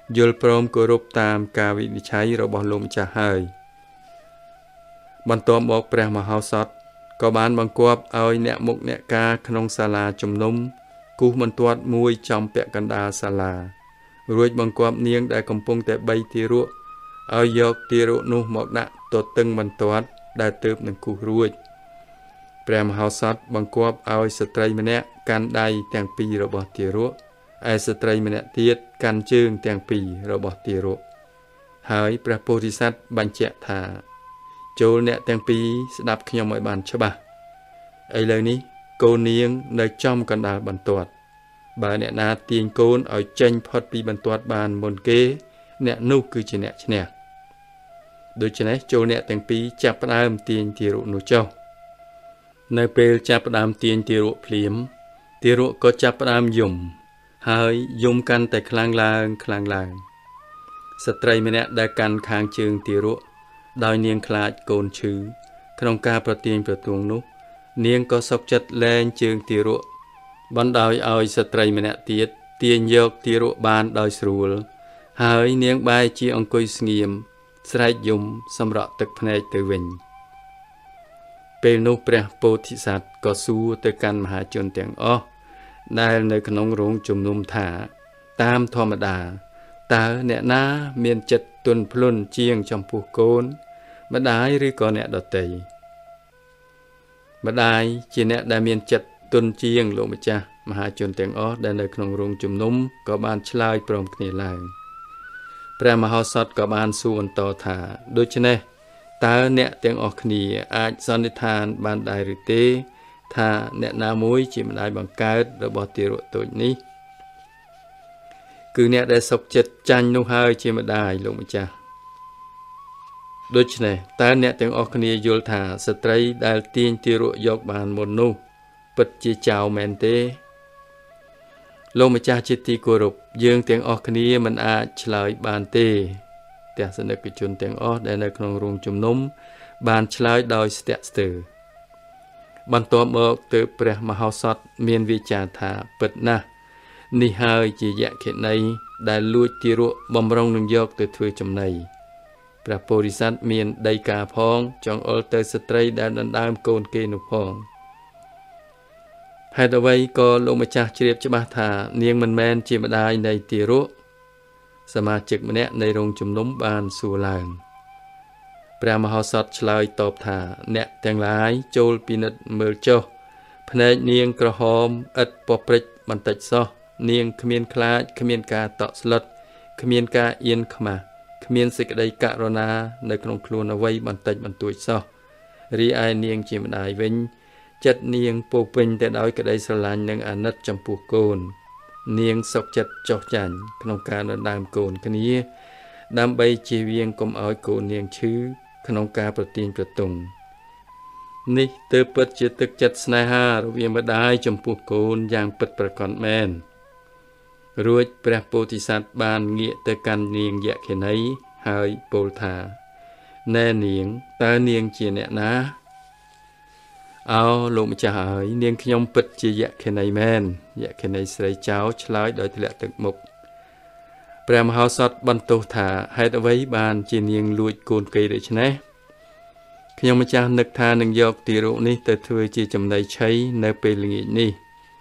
យល់ព្រមគោរពតាមការវិនិច្ឆ័យរបស់លោកម្ចាស់ហើយបន្ទាប់មកព្រះមហោសថក៏បានបង្គាប់ឲ្យអ្នកមុខអ្នកការក្នុងសាលាជំនុំគូសបន្ទាត់មួយចំពាក់កណ្ដាលសាលារួចបង្គាប់នាងដែលកំពុងតែបីទារកឲ្យយកទារកនោះមកដាក់ទទឹងបន្ទាត់ដែលទើបនឹងគូសរួចព្រះមហោសថបង្គាប់ឲ្យស្ត្រីម្នាក់កាន់ដៃទាំងពីររបស់ទារកឯស្ត្រីម្នាក់ទៀតកាន់ជើងទាំងពីររបស់ទារកហើយព្រះពោធិសត្វបញ្ជាក់ថាចូលអ្នកទាំងពីរស្ដាប់ខ្ញុំឲ្យបានច្បាស់ឥឡូវនេះកូននាងនៅចំកណ្ដាលបន្ទាត់បើអ្នកណាទាញកូនឲ្យចេញផុតពីបន្ទាត់បានមុនគេអ្នកនោះគឺជាអ្នកឈ្នះដូច្នេះចូលអ្នកទាំងពីរចាប់ផ្ដើមទាញទារកនោះចុះនៅពេលចាប់ផ្ដើមទាញទារកភ្លាមទារកក៏ចាប់ផ្ដើមយំហើយយំកាន់តែខ្លាំងឡើងខ្លាំងឡើងស្ត្រីម្នាក់ដែលកាន់ខាងជើងទារកដោយនាងខ្លាចកូនឈឺក្នុងការប្រទាញប្រទងនោះនាងក៏សុខចិត្តលែងជើងទារកបណ្ដោយឲ្យស្ត្រីម្នាក់ទៀតទាញយកទារកបានដោយស្រួលហើយនាងបែរជាអង្គុយស្ងៀមស្រែកយំសម្រក់ទឹកភ្នែកទៅវិញពេលនោះព្រះពោធិសត្វក៏សួរទៅកាន់មហាជនទាំងអស់ដែលនៅក្នុងរោងជំនុំថាតាមធម្មតាតើអ្នកណាមានចិត្តទន់ភ្លន់ជាងចំពោះកូនម្ដាយឬក៏អ្នកដទៃម្ដាយជាអ្នកដែលមានចិត្តទន់ជាងលោកម្ចាស់មហាជនទាំងអស់ដែលនៅក្នុងរោងជំនុំក៏បានឆ្លើយព្រមគ្នាឡើងព្រះមហោសថក៏បានសួរបន្តថាដូច្នេះតើអ្នកទាំងអស់គ្នាអាចសន្និដ្ឋានបានដែរឬទេថាអ្នកណាមួយជាម្ដាយបង្កើតរបស់ទារកតូចនេះគឺអ្នកដែលសុខចិត្តចាញ់នោះហើយជាម្ដាយលោកម្ចាស់ដូច្នេះតើអ្នកទាំងអស់គ្នាយល់ថាស្ត្រីដែលទាញទារកយកបានមុននោះពិតជាចៅមែនទេលោកម្ចាស់ជាទីគោរពយើងទាំងអស់គ្នាមិនអាចឆ្លើយបានទេទស្សនិកជនទាំងអស់ដែលនៅក្នុងរោងជំនុំបានឆ្លើយដោយស្ទាក់ស្ទើរបន្ទាប់មកទើបព្រះមហោសថមានវាចាថាពិតណាស់នេះហើយជាយក្ខិណីដែលលួចទារកបំរុងនឹងយកទៅធ្វើចំណីព្រះពោធិសត្វមានដីកាផងចង់អុលទៅស្ត្រីដែលដណ្ដើមកូនគេនោះផងហេតុអ្វីក៏លោកម្ចាស់ជ្រាបច្បាស់ថានាងមិនមែនជាម្ដាយនៃទារកសមាជិកម្នាក់នៃរោងជំនុំបានសួរឡើងព្រះមហោសថឆ្លើយតបថាអ្នកទាំងឡាយចូលពិនិត្យមើលចុះភ្នែកនាងក្រហមឥតពព្រិចបន្តិចសោះនាងគ្មានខ្លាចគ្មានការតក់ស្លុតគ្មានការអៀនខ្មាស់គ្មានសេចក្តីករុណានៅក្នុងខ្លួនអ្វីបន្តិចបន្តួចសោះរីឯនាងជាម្ដាយវិញចិត្តនាងពោពេញទៅដោយក្តីស្រឡាញ់និងអាណិតចំពោះកូននាងសុខចិត្តចោះចាញ់ក្នុងការដណ្ដើមកូនគ្នាដើម្បីជៀសវាងកុំឲ្យកូននាងឈឺក្នុងការប្រទាញប្រទង់នេះទើបពិតជាទឹកចិត្តស្នេហារវាងម្ដាយចំពោះកូនយ៉ាងពិតប្រាកដមែនរួចព្រះពោធិសត្វបានងាកទៅកាន់នាងយក្ខិណីហើយពោលថាណែនាងតើនាងជាអ្នកណាអោលោកម្ចាស់អើយនាងខ្ញុំពិតជាយក្ខិណីមែនយក្ខិណីស្រីចៅឆ្លើយដោយធ្លាក់ទឹកមុខព្រះមហោសថបន្ទោសថាហេតុអ្វីបានជានាងលួចកូនគេដូច្នេះខ្ញុំម្ចាស់នឹកថានឹងយកទារកនេះទៅធ្វើជាចំណីឆីនៅពេលល្ងាចនេះ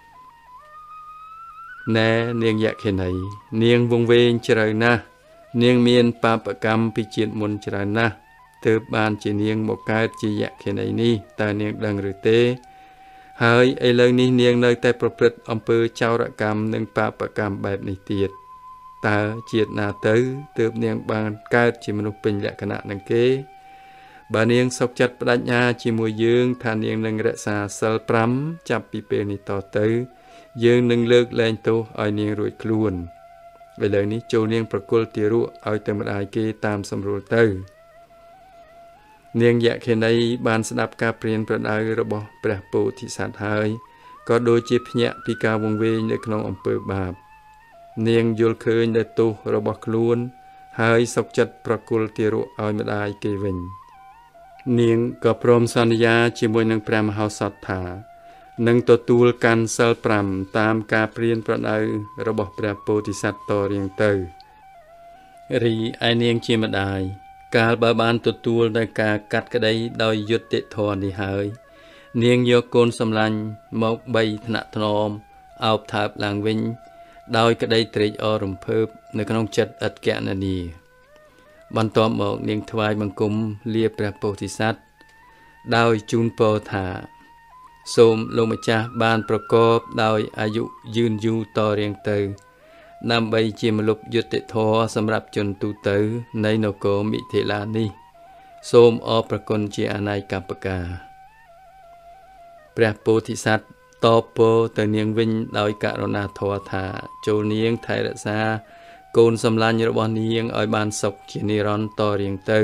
ណែនាងយក្ខិណីនាងវង្វេងជ្រៅណាស់នាងមានបាបកម្មពីជាតិមុនច្រើនណាស់ទើបបានជានាងមកកើតជាយក្ខិណីនេះតើនាងដឹងឬទេហើយឥឡូវនេះនាងនៅតែប្រព្រឹត្តអំពើចោរកម្មនិងបាបកម្មបែបនេះទៀតតើជាតិណាទៅទើបនាងបានកើតជាមនុស្សពេញលក្ខណៈនឹងគេបើនាងសុខចិត្តបដិញ្ញាជាមួយយើងថានាងនឹងរក្សាសិលប្រាំចាប់ពីពេលនេះតទៅយើងនឹងលើកលែងទោសឲ្យនាងរួចខ្លួនឥឡូវនេះចូលនាងប្រគល់ទារកឲ្យទៅម្ដាយគេតាមសម្រួលទៅនាងយក្ខិណីបានស្ដាប់ការព្រានប្រដៅរបស់ព្រះពោធិសត្វហើយក៏ដូចជាភ្ញាក់ពីការវង្វេងនៅក្នុងអំពើបាបនាងយល់ឃើញនៅទោសរបស់ខ្លួនហើយសុខចិត្តប្រគល់ទារកឲ្យម្ដាយគេវិញនាងក៏ព្រមសន្យាជាមួយនឹងព្រះមហោសថថានឹងទទួលកាន់សិលប្រាំតាមការព្រានប្រដៅរបស់ព្រះពោធិសត្វតរៀងទៅរីឯនាងជាម្ដាយកាលបើបានទទួលដោយការកាត់ក្តីដោយយុត្តិធម៌នេះហើយនាងយកកូនសម្លាញ់មកបីថ្នាក់ថ្នមអោបថើបឡើងវិញដោយក្តីត្រេកអររំភើបនៅក្នុងចិត្តឥតគណនាបន្ទាប់មកនាងថ្វាយបង្គំលាព្រះពោធិសត្វដោយជូនពរថាសូមលោកម្ចាស់បានប្រកបដោយអាយុយឺនយូរតរៀងទៅដើម្បីជាមលុបយុត្តិធម៌សម្រាប់ជនទូទៅនៃនគរមិថិលានេះសូមអរព្រគុណជាអនេកប្បការព្រះពោធិសត្វតបពោទៅនាងវិញដោយករុណាធម៌ថាចូលនាងថែរក្សាកូនសម្លាញ់របស់នាងឲ្យបានសុខជានិរន្តរ៍តរៀងទៅ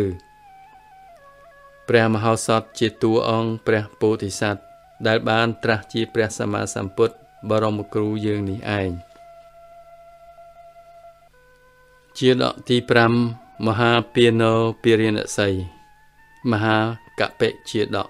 ព្រះមហោសថជាតួអង្គព្រះពោធិសត្វដែលបានត្រាស់ជាព្រះសម្មាសម្ពុទ្ធបរមគ្រូយើងនេះឯងជាដកទីប្រាំមហាពាណោពារាណសីមហាកបិជាដក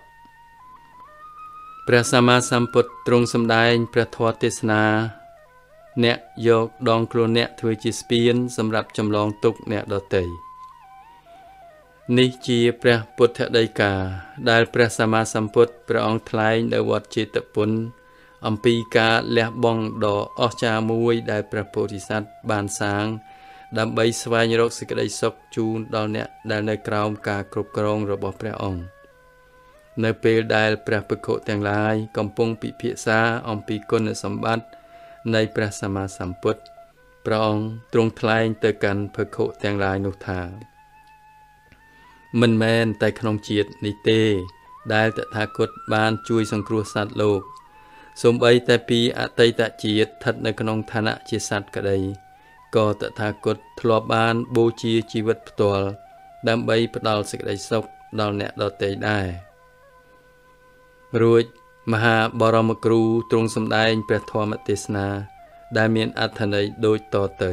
ព្រះសម្មាសម្ពុទ្ធទ្រង់សម្ដែងព្រះធម៌ទេសនាអ្នកយកដងខ្លួនអ្នកធ្វើជាស្ពានសម្រាប់ចម្លងទុក្ខអ្នកដទៃនេះជាព្រះពុទ្ធដីកាដែលព្រះសម្មាសម្ពុទ្ធព្រះអង្គថ្លែងនៅវត្តចេតពុនអំពីការលះបង់ដ៏អស្ចារ្យមួយដែលព្រះពោធិសត្វបានសាងដើម្បីស្វែងរកសេចក្តីសុខជូនដល់អ្នកដែលនៅក្រោមការគ្រប់គ្រងរបស់ព្រះអង្គនៅពេលដែលព្រះភិក្ខុទាំងឡាយកំពុងពិភាក្សាអំពីគុណសម្បត្តិនៃព្រះសម្មាសម្ពុទ្ធព្រះអង្គទ្រង់ថ្លែងទៅកាន់ភិក្ខុទាំងឡាយនោះថាមិនមែនតែក្នុងជាតិនេះទេដែលតថាគតបានជួយសង្គ្រោះសត្វលោកសូម្បីតែពីអតីតជាតិស្ថិតនៅក្នុងឋានៈជាសត្វក្តីក៏តថាគតធ្លាប់បានបូជាជីវិតផ្ទាល់ដើម្បីផ្ដល់សេចក្តីសុខដល់អ្នកដទៃដែររួចមហាបរមគ្រូទ្រង់សម្ដែងព្រះធម៌ទេសនាដែលមានអត្ថន័យដូចតទៅ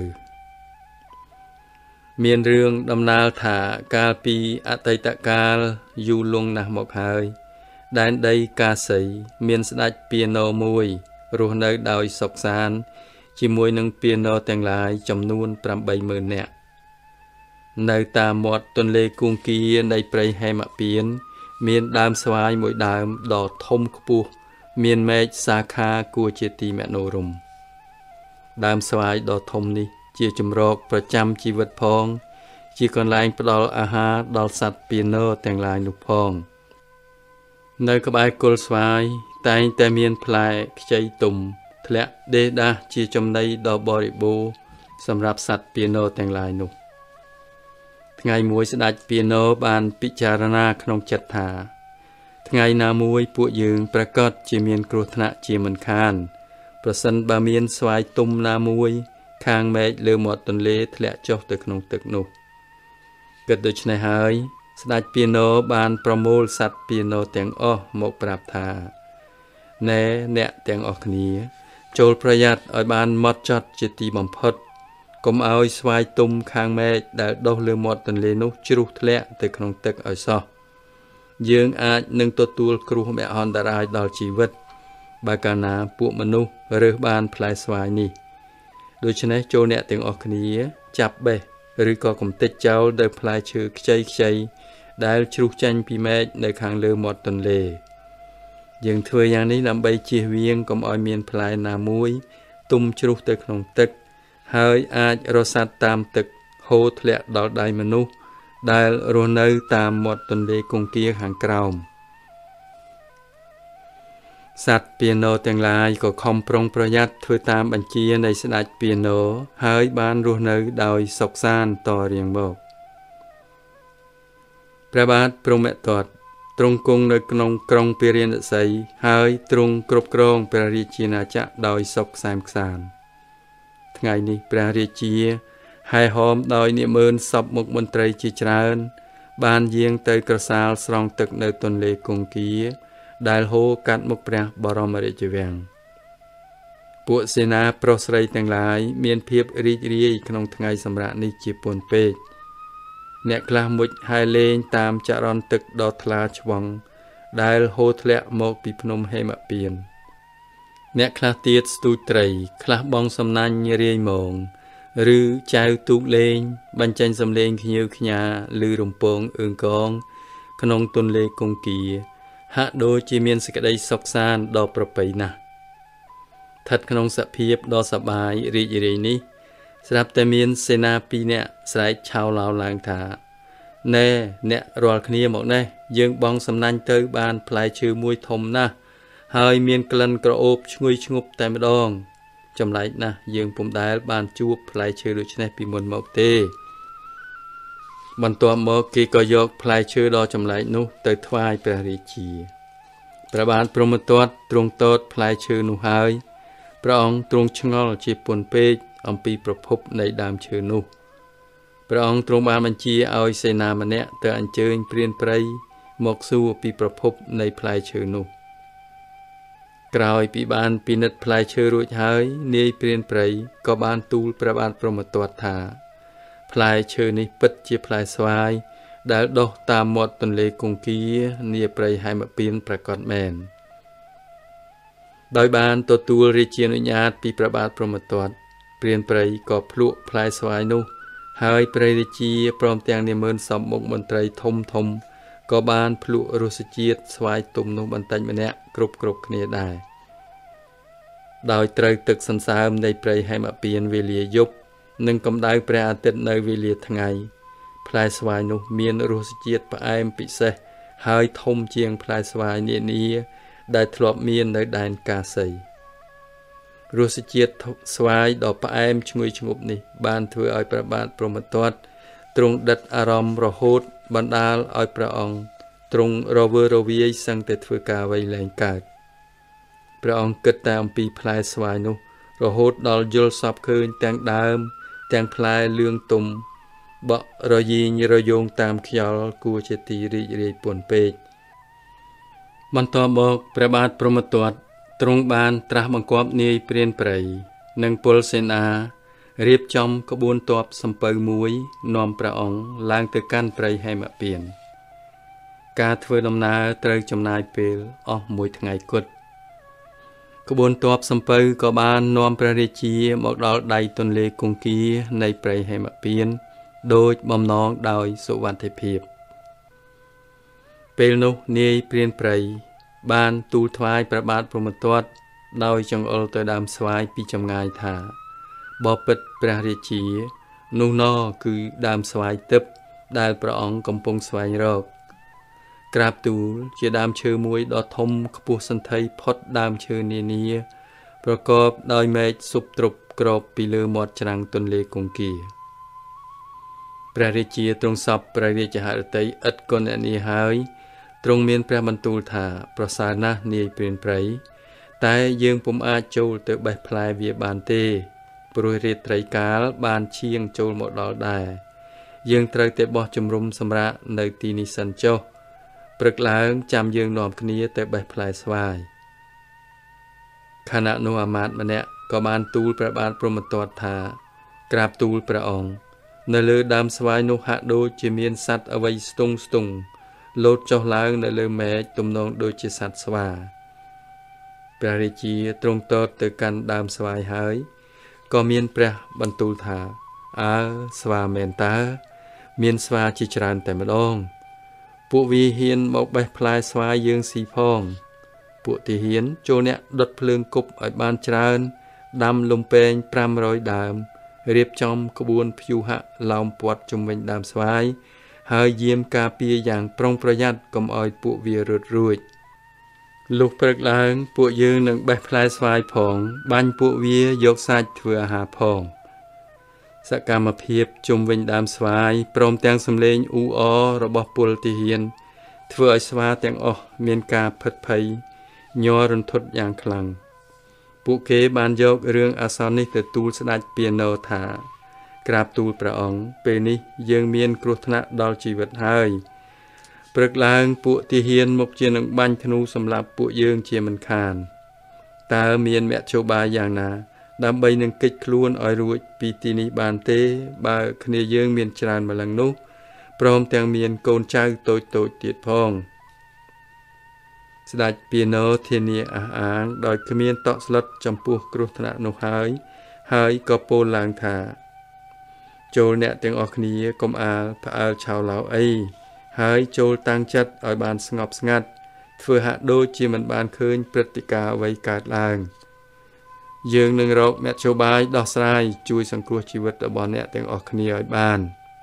មានរឿងដំណាលថាកាលពីអតីតកាលយូរលង់ណាស់មកហើយដែនដីកាសីមានស្ដេចពាណោមួយរស់នៅដោយសុខសាន្តជាមួយនឹងពាណោទាំងឡាយចំនួនប្រាំបីម៉ឺននាក់នៅតាមមាត់ទន្លេគង្គានៃព្រៃហេមពៀនមានដើមស្វាយមួយដើមដ៏ធំខ្ពស់មានមែកសាខាគួរជាទីមនោរម្យដើមស្វាយដ៏ធំនេះជាជំរកប្រចាំជីវិតផងជាកន្លែងផ្ដល់អាហារដល់សត្វពាណោទាំងឡាយនោះផងនៅក្បែរគល់ស្វាយតែងតែមានផ្លែខ្ចីទុំធ្លាក់ដេកដាស់ជាចំណីដ៏បរិបូរណ៍សម្រាប់សត្វពាណោទាំងឡាយនោះថ្ងៃមួយស្ដេចពាណោបានពិចារណាក្នុងចិត្តថាថ្ងៃណាមួយពួកយើងប្រកាសជាមានគ្រោះថ្នាក់ជាមិនខានប្រសិនបើមានស្វាយទុំណាមួយខាងមែកលើមាត់ទន្លេធ្លាក់ចុះទៅក្នុងទឹកនោះគិតដូច្នេះហើយស្ដេចពាណោបានប្រមូលសត្វពាណោទាំងអស់មកប្រាប់ថាណែអ្នកទាំងអស់គ្នាចូលប្រយ័ត្នឲ្យបានម៉ត់ចត់ជាទីបំផុតកុំឲ្យស្វាយទុំខាងមែកដែលដុះលើមាត់ទន្លេនោះជ្រុះធ្លាក់ទៅក្នុងទឹកឲ្យសោះយើងអាចនឹងទទួលគ្រោះមហន្តរាយដល់ជីវិតបើកាលណាពួកមនុស្សរើសបានផ្លែស្វាយនេះដូច្នេះចូលអ្នកទាំងអស់គ្នាចាប់បេះឬក៏កំទេចចោលនៅផ្លែឈើខ្ចីខ្ចីដែលជ្រុះចេញពីមែកនៅខាងលើមាត់ទន្លេយើងធ្វើយ៉ាងនេះដើម្បីជៀសវាងកុំឲ្យមានផ្លែណាមួយទុំជ្រុះទៅក្នុងទឹកហើយអាចរសាត់តាមទឹកហូរធ្លាក់ដល់ដៃមនុស្សដែលរស់នៅតាមមាត់ទន្លេគង្គាខាងក្រោមសត្វពាណោទាំងឡាយក៏ខំប្រុងប្រយ័ត្នធ្វើតាមបញ្ជានៃស្ដេចពាណោហើយបានរស់នៅដោយសុខសាន្តតរៀងមកព្រះបាទព្រហ្មទត្តទ្រង់គង់នៅក្នុងក្រុងពារាណសីហើយទ្រង់គ្រប់គ្រងព្រះរាជាណាចក្រដោយសុខសែមខ្សាន្តថ្ងៃនេះព្រះរាជាហែហោមដោយនាម៉ឺនសពមុខមន្ត្រីជាច្រើនបានយាងទៅក្រសាលស្រង់ទឹកនៅទន្លេគង្គាដែលហូរកាត់មុខព្រះបរមរាជវាំងពួកសេនាប្រុសស្រីទាំងឡាយមានភាពរីករាយក្នុងថ្ងៃសម្រាកនេះជាពន់ពេកអ្នកខ្លះមុជហែលេងតាមចរន្តទឹកដ៏ថ្លាឆ្វង់ដែលហូរធ្លាក់មកពីភ្នំហេមពៀនអ្នកខ្លះទៀតស្ទូចត្រីខ្លះបងសំណាញ់រាយមងឬចៅទូកលេងបញ្ចេញសំឡេងខ្ញៀវខ្ញាឬរំពងអឿងកងក្នុងទន្លេគង្គាហាក់ដូចជាមានសេចក្តីសុខសាន្តដ៏ប្រពៃណាស់ស្ថិតក្នុងសភាពដ៏សប្បាយរីករាយនេះស្រាប់តែមានសេនាពីរនាក់ស្រែកឆោឡោឡើងថាណែអ្នករាល់គ្នាមកនេះយើងបងសំណាញ់ទៅបានផ្លែឈើមួយធំណាស់ហើយមានក្លិនក្រអូបឈ្ងុយឈ្ងប់តែម្ដងចម្លែកណាស់យើងពុំដែលបានជួបផ្លែឈើដូចនេះពីមុនមកទេបន្ទាប់មកគេក៏យកផ្លែឈើដ៏ចម្លែកនោះទៅថ្វាយព្រះរាជាព្រះបាទព្រហ្មទត្តទ្រង់ទតផ្លែឈើនោះហើយព្រះអង្គទ្រង់ឆ្ងល់ជាពន់ពេកអំពីប្រភពនៃដើមឈើនោះព្រះអង្គទ្រង់បានបញ្ជាឲ្យសេនាម្នាក់ទៅអញ្ជើញព្រានព្រៃមកសួរពីប្រភពនៃផ្លែឈើនោះក្រោយពីបានពិនិត្យផ្លែឈើរួចហើយនាយព្រានព្រៃក៏បានទូលព្រះបាទព្រហ្មទត្តថាផ្លែឈើនេះពិតជាផ្លែស្វាយដែលដុះតាមមាត់ទន្លេគង្គានាព្រៃហេមពៀនប្រកបមែនដោយបានទទួលរាជានុញ្ញាតពីព្រះបាទព្រហ្មទត្តព្រានព្រៃក៏ភ្លក់ផ្លែស្វាយនោះហើយព្រះរាជាព្រមទាំងនាម៉ឺនសពមុខមន្ត្រីធំធំក៏បានភ្លក់រសជាតិស្វាយទុំនោះបន្តិចម្នាក់គ្រប់គ្រប់គ្នាដែរដោយត្រូវទឹកសន្សើមនៃព្រៃហេមពៀនវេលាយប់និងកម្ដៅព្រះអាទិត្យនៅវេលាថ្ងៃផ្លែស្វាយនោះមានរសជាតិផ្អែមពិសេសហើយធំជាងផ្លែស្វាយនានាដែលធ្លាប់មាននៅដែនកាសីរសជាតិស្វាយដ៏ផ្អែមឈ្ងុយឈ្ងប់នេះបានធ្វើឲ្យព្រះបាទព្រហ្មទត្តទ្រង់ដិតអារម្មណ៍រហូតបណ្ដាលឲ្យព្រះអង្គទ្រង់រវើរវាយសឹងតែធ្វើការអ្វីលែងកើតព្រះអង្គគិតតែអំពីផ្លែស្វាយនោះរហូតដល់យល់សពឃើញទាំងដើមទាំងផ្លែលឿងទុំបក់រយីងរយោងតាមខ្យល់គួរជាទីរីករាយពន់ពេកបន្ទាប់មកព្រះបាទព្រហ្មទត្តទ្រង់បានត្រាស់បង្គាប់នាយព្រានព្រៃនិងពលសេនារៀបចំក្បួនទ័ពសំពៅមួយនាំព្រះអង្គឡើងទៅកាន់ព្រៃហេមពៀនការធ្វើដំណើរត្រូវចំណាយពេលអស់មួយថ្ងៃគត់ក្បួនទ័ពសំពៅក៏បាននាំព្រះរាជាមកដល់ដៃទន្លេគង្គានៃព្រៃហេមពៀនដោយបំណងដោយសុវត្ថិភាពពេលនោះនាយព្រានព្រៃបានទូលថ្វាយព្រះបាទព្រហ្មទត្តដោយចង្អុលទៅដើមស្វាយពីចម្ងាយថាបបិទ្ធព្រះរាជានោះណគឺដើមស្វាយទឹកដែលព្រះអង្គកំពុងស្វែងរកក្រាបទូលជាដើមឈើមួយដ៏ធំខ្ពស់សន្ធិផុតដើមឈើនានាប្រកបដោយមែកស៊ុបទ្រុបក្របពីលើមាត់ច្រាំងទន្លេគង្គាព្រះរាជាទ្រង់សពព្រះរាជហឫទ័យឥតគណនាហើយទ្រង់មានព្រះបន្ទូលថាប្រសើរណាស់នាយព្រានព្រៃតែយើងពុំអាចចូលទៅបេះផ្លែវាបានទេព្រោះរាត្រីកាលបានឈៀងចូលមកដល់ដែរយើងត្រូវតែបោះជំរុំសម្រាកនៅទីនេះសិនចុះព្រឹកឡើងចាំយើងនាំគ្នាទៅបេះផ្លែស្វាយខណៈនោះអាមាត្យម្នាក់ក៏បានទូលព្រះបាទព្រហ្មទត្តថាក្រាបទូលព្រះអង្គនៅលើដើមស្វាយនោះហាក់ដូចជាមានសត្វអ្វីស្ទង់ស្ទង់លោតចុះឡើងនៅលើមែកទំនងដូចជាសត្វស្វាព្រះរាជាទ្រង់ទតទៅកាន់ដើមស្វាយហើយក៏មានព្រះបន្ទូលថាអើស្វាមែនតើមានស្វាជាច្រើនតែម្ដងពួកវាហ៊ានមកបេះផ្លែស្វាយយើងស៊ីផងពួកទាហានចូលអ្នកដុតភ្លើងគប់ឲ្យបានច្រើនដាំលំពែងប្រាំរយដើមរៀបចំក្បួនព្យុហៈឡោមព័ទ្ធជុំវិញដើមស្វាយហើយយាមការពារយ៉ាងប្រុងប្រយ័ត្នកុំឲ្យពួកវារត់រួចលុះព្រឹកឡើងពួកយើងនឹងបេះផ្លែស្វាយផងបាញ់ពួកវាយកសាច់ធ្វើអាហារផងសកម្មភាពជុំវិញដើមស្វាយព្រមទាំងសំឡេងអ៊ូអររបស់ពលទាហានធ្វើឲ្យស្វាទាំងអស់មានការភិតភ័យញ័ររន្ធត់យ៉ាងខ្លាំងពួកគេបានយករឿងអាសន្ននេះទៅទូលស្ដេចពាណូថាក្រាបទូលព្រះអង្គពេលនេះយើងមានគ្រោះថ្នាក់ដល់ជីវិតហើយព្រឹកឡើងពួកទាហានមកជានឹងបាញ់ធ្នូសម្រាប់ពួកយើងជាមិនខានតើមានមធ្យោបាយយ៉ាងណាដើម្បីនឹងគេចខ្លួនឲ្យរួចពីទីនេះបានទេបើគ្នាយើងមានច្រើនម្លឹងនោះព្រមទាំងមានកូនចៅតូចតូចទៀតផងស្ដេចពាណូធានាអះអាងដោយគ្មានតក់ស្លុតចំពោះគ្រោះថ្នាក់នោះហើយហើយក៏ពោលឡើងថាចូលអ្នកទាំងអស់គ្នាកុំអាលផ្អើលឆៅឡៅអីហើយចូលតាំងចិត្តឲ្យបានស្ងប់ស្ងាត់ធ្វើហាក់ដូចជាមិនបានឃើញព្រឹត្តិការណ៍អ្វីកើតឡើងយើងនឹងរកមធ្យោបាយដោះស្រាយជួយសង្គ្រោះជីវិតរបស់អ្នកទាំងអស់គ្នាឲ្យបាន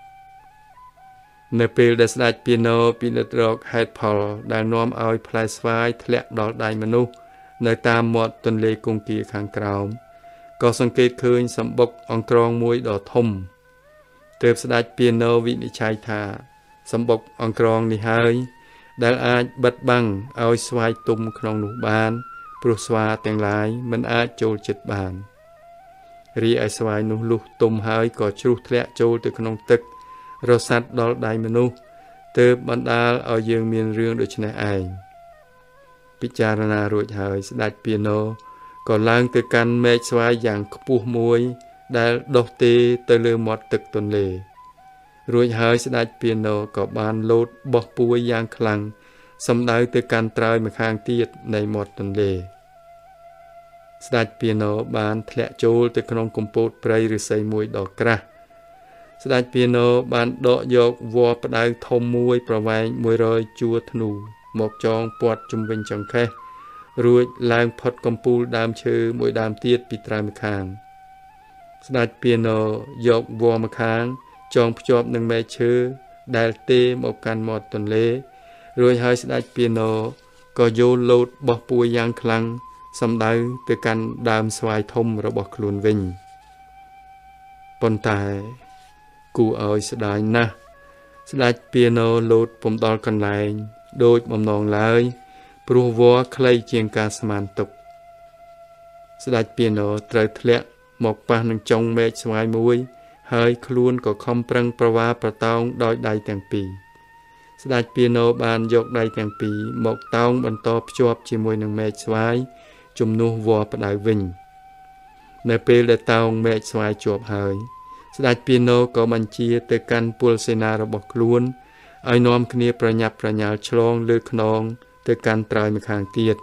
នៅពេលដែលស្ដេចពីណូពិនិត្យរកហេតុផលដែលនាំឲ្យផ្លែស្វាយធ្លាក់ដល់ដៃមនុស្សនៅតាមមាត់ទន្លេគង្គាខាងក្រោមក៏សង្កេតឃើញសម្បុកអង្ក្រងមួយដ៏ធំទើបស្ដេចពីណូវិនិច្ឆ័យថាសម្បុកអង្ក្រងនេះហើយដែលអាចបិទបាំងឲ្យស្វាយទុំក្នុងនោះបានព្រោះស្វាទាំងឡាយមិនអាចចូលជិតបានរីឯស្វាយនោះលុះទុំហើយក៏ជ្រុះធ្លាក់ចូលទៅក្នុងទឹករសាត់ដល់ដៃមនុស្សទើបបណ្ដាលឲ្យយើងមានរឿងដូច្នេះឯងពិចារណារួចហើយស្ដេចពីណូក៏ឡើងទៅកាន់មែកស្វាយយ៉ាងខ្ពស់មួយដែលដុះទេទៅលើមាត់ទឹកទន្លេរួចហើយស្ដេចពីណូក៏បានលោតបោះពួយយ៉ាងខ្លាំងសំដៅទៅកាន់ត្រើយម្ខាងទៀតនៃមាត់ទន្លេស្ដេចពីណូបានធ្លាក់ចូលទៅក្នុងកំពតព្រៃឫស្សីមួយដ៏ក្រាស់ស្ដេចពីណូបានដកយកវល្លិផ្ដៅធំមួយប្រវែងមួយរយជួរធ្នូមកចងព័ទ្ធជុំវិញចង្ខេះរួចឡើងផុតកំពូលដើមឈើមួយដើមទៀតពីត្រើយម្ខាងស្ដេចពីណូយកវល្លិម្ខាងចងភ្ជាប់នឹងមែកឈើដែលទេមកកាន់មាត់ទន្លេរួចហើយស្ដេចពីណូក៏យោលលោតបោះពួយយ៉ាងខ្លាំងសំដៅទៅកាន់ដើមស្វាយធំរបស់ខ្លួនវិញប៉ុន្តែគួរឲ្យស្ដាយណាស់ស្ដេចពីណូលោតពុំដល់កន្លែងដូចបំណងឡើយព្រោះវល្លិខ្លីជាងការស្មានទុកស្ដេចពីណូត្រូវធ្លាក់មកប៉ះនឹងចុងមែកស្វាយមួយហើយខ្លួនក៏ខំប្រឹងប្រវាប្រតោងដោយដៃទាំងពីរស្ដេចពីណូបានយកដៃទាំងពីរមកតោងបន្តភ្ជាប់ជាមួយនឹងមែកស្វាយជំនួសវល្លិផ្ដៅវិញនៅពេលដែលតោងមែកស្វាយជាប់ហើយស្ដេចពីណូក៏បញ្ជាទៅកាន់ពលសេនារបស់ខ្លួនឲ្យនាំគ្នាប្រញាប់ប្រញាល់ឆ្លងលើខ្នងទៅកាន់ត្រើយម្ខាងទៀត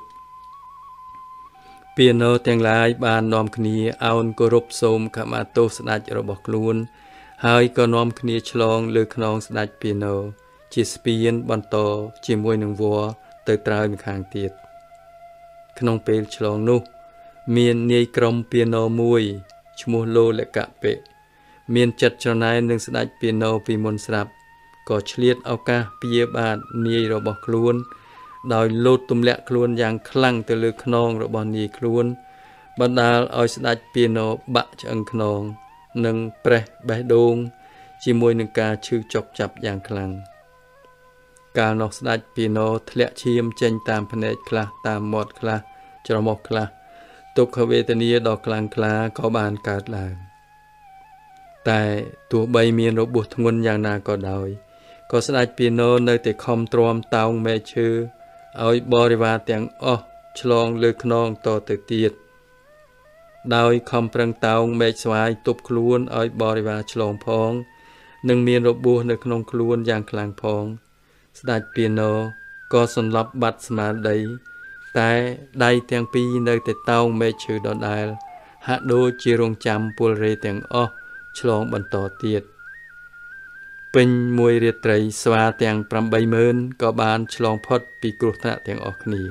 ពីណូទាំងឡាយបាននាំគ្នាអោនគោរពសូមខមាទោសស្ដេចរបស់ខ្លួនហើយក៏នាំគ្នាឆ្លងលើខ្នងស្ដេចពីណូជាស្ពានបន្តជាមួយនឹងវល្លិទៅត្រើយម្ខាងទៀតក្នុងពេលឆ្លងនោះមាននាយក្រុមពីណូមួយឈ្មោះឡូលកពិមានចិត្តច្រណែននឹងស្ដេចពីណូពីមុនស្រាប់ក៏ឆ្លៀតឱកាសព្យាបាទនាយរបស់ខ្លួនដោយលោតទម្លាក់ខ្លួនយ៉ាងខ្លាំងទៅលើខ្នងរបស់នាយខ្លួនបណ្ដាលឲ្យស្ដេចពីណូបាក់ឆ្អឹងខ្នងនិងប្រេះបេះដូងជាមួយនឹងការឈឺចុកចាប់យ៉ាងខ្លាំងកាលនោះស្ដេចពីណូធ្លាក់ឈាមចេញតាមភ្នែកខ្លះតាមមាត់ខ្លះច្រមុះខ្លះទុក្ខវេទនាដ៏ខ្លាំងក្លាក៏បានកើតឡើងតែទោះបីមានរបួសធ្ងន់យ៉ាងណាក៏ដោយក៏ស្ដេចពីណូនៅតែខំទ្រាំតោងមែកឈើឲ្យបរិវារទាំងអស់ឆ្លងលើខ្នងតទៅទៀតដោយខំប្រឹងតោងមែកស្វាយទប់ខ្លួនឲ្យបរិវារឆ្លងផងនិងមានរបួសនៅក្នុងខ្លួនយ៉ាងខ្លាំងផងស្ដេចពីណូក៏សន្លប់បាត់ស្មារតីតែដៃទាំងពីរនៅតែតោងមែកឈើដដែលហាក់ដូចជារងចាំពលរេទាំងអស់ឆ្លងបន្តទៀតពេញមួយរាត្រីស្វាទាំងប្រាំបីម៉ឺនក៏បានឆ្លងផុតពីគ្រោះថ្នាក់ទាំងអស់គ្នា